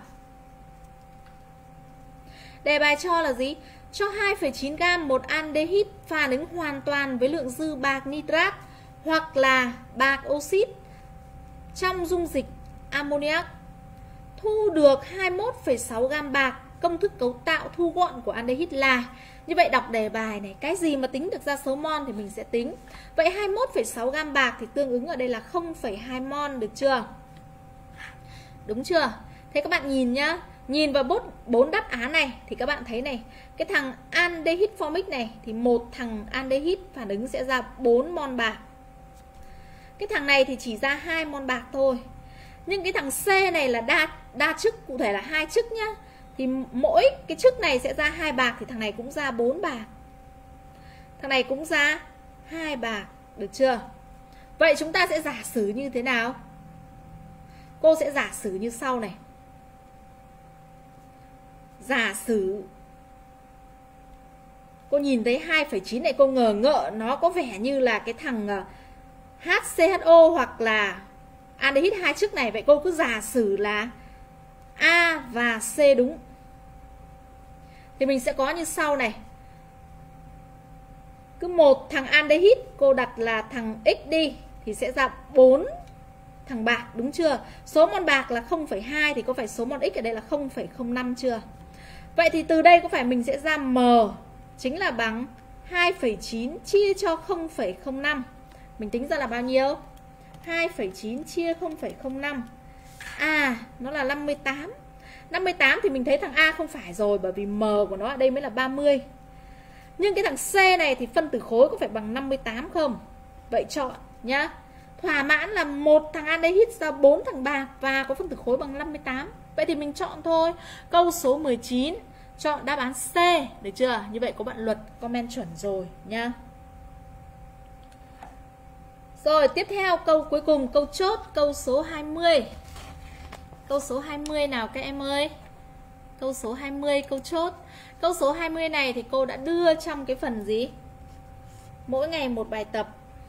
Đề bài cho là gì? Cho hai phẩy chín gam một aldehyde phản ứng hoàn toàn với lượng dư bạc nitrat hoặc là bạc oxit trong dung dịch ammoniac. Thu được hai mươi mốt phẩy sáu gam bạc. Công thức cấu tạo thu gọn của aldehyde là. Như vậy đọc đề bài này, cái gì mà tính được ra số mol thì mình sẽ tính. Vậy hai mươi mốt phẩy sáu gam bạc thì tương ứng ở đây là không phẩy hai mol, được chưa? Đúng chưa? Thế các bạn nhìn nhá. Nhìn vào bốn đáp án này thì các bạn thấy này, cái thằng aldehyde formic này thì một thằng aldehyde phản ứng sẽ ra bốn mol bạc. Cái thằng này thì chỉ ra hai mol bạc thôi. Nhưng cái thằng C này là đa đa chức, cụ thể là hai chức nhá. Thì mỗi cái chức này sẽ ra hai bạc thì thằng này cũng ra bốn bạc. Thằng này cũng ra hai bạc, được chưa? Vậy chúng ta sẽ giả sử như thế nào? Cô sẽ giả sử như sau này. Giả sử cô nhìn thấy hai phẩy chín này, cô ngờ ngợ nó có vẻ như là cái thằng hát xê hát o hoặc là aldehyde hai chức này. Vậy cô cứ giả sử là A và C đúng. Thì mình sẽ có như sau này. Cứ một thằng aldehyde cô đặt là thằng X đi thì sẽ ra bốn thằng bạc, đúng chưa? Số mol bạc là không phẩy hai thì có phải số mol X ở đây là không phẩy không năm chưa? Vậy thì từ đây có phải mình sẽ ra M chính là bằng hai phẩy chín chia cho không phẩy không năm. Mình tính ra là bao nhiêu? hai phẩy chín chia không phẩy không năm. À, nó là năm mươi tám. năm mươi tám thì mình thấy thằng A không phải rồi, bởi vì M của nó ở đây mới là ba mươi. Nhưng cái thằng C này thì phân tử khối có phải bằng năm mươi tám không? Vậy chọn nhá. Thỏa mãn là một thằng aldehyde ra bốn thằng bạc và có phân tử khối bằng năm mươi tám. Vậy thì mình chọn thôi. Câu số mười chín chọn đáp án C, được chưa? Như vậy có bạn Luật comment chuẩn rồi nhá. Rồi tiếp theo câu cuối cùng, câu chốt, câu số hai mươi. Câu số hai mươi nào các em ơi. Câu số hai mươi, câu chốt. Câu số hai mươi này thì cô đã đưa trong cái phần gì? Mỗi ngày một bài tập.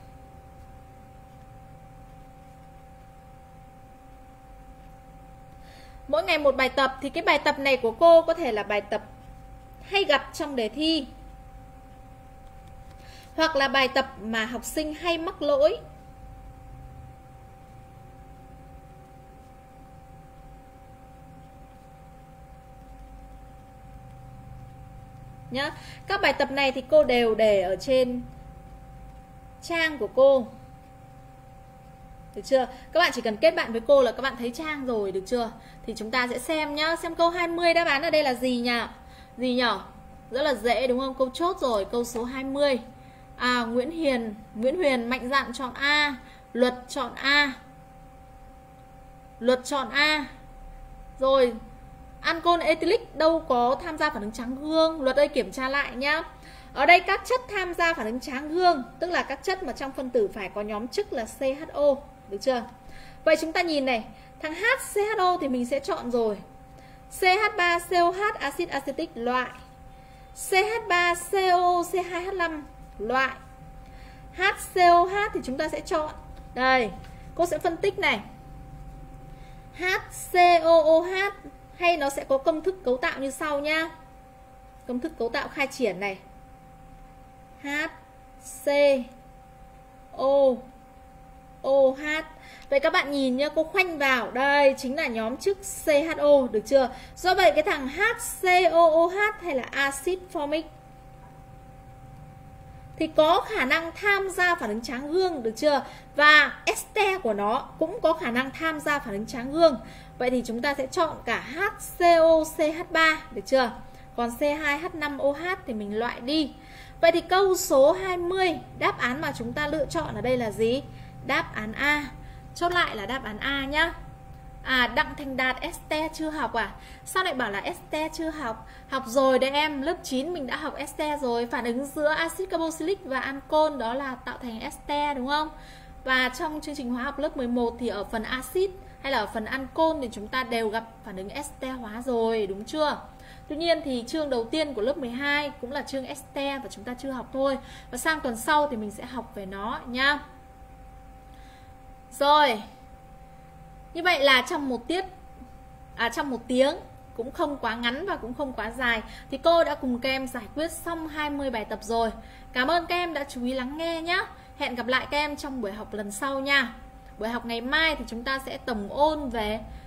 Mỗi ngày một bài tập thì cái bài tập này của cô có thể là bài tập hay gặp trong đề thi, hoặc là bài tập mà học sinh hay mắc lỗi. nhá. Các bài tập này thì cô đều để ở trên trang của cô. Được chưa? Các bạn chỉ cần kết bạn với cô là các bạn thấy trang rồi, được chưa? Thì chúng ta sẽ xem nhá. Xem câu hai mươi đáp án ở đây là gì nhỉ? Gì nhỉ? Rất là dễ đúng không? Câu chốt rồi, câu số hai mươi. À, Nguyễn Hiền, Nguyễn Huyền mạnh dạn chọn A, Luật chọn A. Luật chọn A. Rồi, ancol ethylic đâu có tham gia phản ứng tráng gương. Luật ơi kiểm tra lại nhá. Ở đây các chất tham gia phản ứng tráng gương, tức là các chất mà trong phân tử phải có nhóm chức là xê hát o, được chưa? Vậy chúng ta nhìn này, thằng H xê hát o thì mình sẽ chọn rồi. xê hát ba xê o hát axit acetic loại. xê hát ba xê o o xê hai hát năm loại. hát xê o hát thì chúng ta sẽ chọn. Đây, cô sẽ phân tích này. hát xê o o hát hay nó sẽ có công thức cấu tạo như sau nhá. Công thức cấu tạo khai triển này. hát xê o o hát. Vậy các bạn nhìn nhá, cô khoanh vào, đây chính là nhóm chức xê hát o, được chưa? Do vậy cái thằng hát xê o o hát hay là acid formic thì có khả năng tham gia phản ứng tráng gương, được chưa? Và ester của nó cũng có khả năng tham gia phản ứng tráng gương. Vậy thì chúng ta sẽ chọn cả hát xê o xê hát ba, được chưa? Còn xê hai hát năm o hát thì mình loại đi. Vậy thì câu số hai mươi, đáp án mà chúng ta lựa chọn ở đây là gì? Đáp án A. Chốt lại là đáp án A nhá. À, Đặng Thành Đạt ester chưa học à? Sao lại bảo là ester chưa học? Học rồi đấy em, lớp chín mình đã học ester rồi. Phản ứng giữa axit carboxylic và ancol đó là tạo thành ester đúng không? Và trong chương trình hóa học lớp mười một thì ở phần axit hay là ở phần ancol thì chúng ta đều gặp phản ứng ester hóa rồi, đúng chưa? Tuy nhiên thì chương đầu tiên của lớp mười hai cũng là chương ester và chúng ta chưa học thôi. Và sang tuần sau thì mình sẽ học về nó nhá. Rồi. Như vậy là trong một tiết à trong một tiếng cũng không quá ngắn và cũng không quá dài thì cô đã cùng các em giải quyết xong hai mươi bài tập rồi. Cảm ơn các em đã chú ý lắng nghe nhé. Hẹn gặp lại các em trong buổi học lần sau nha. Buổi học ngày mai thì chúng ta sẽ tổng ôn về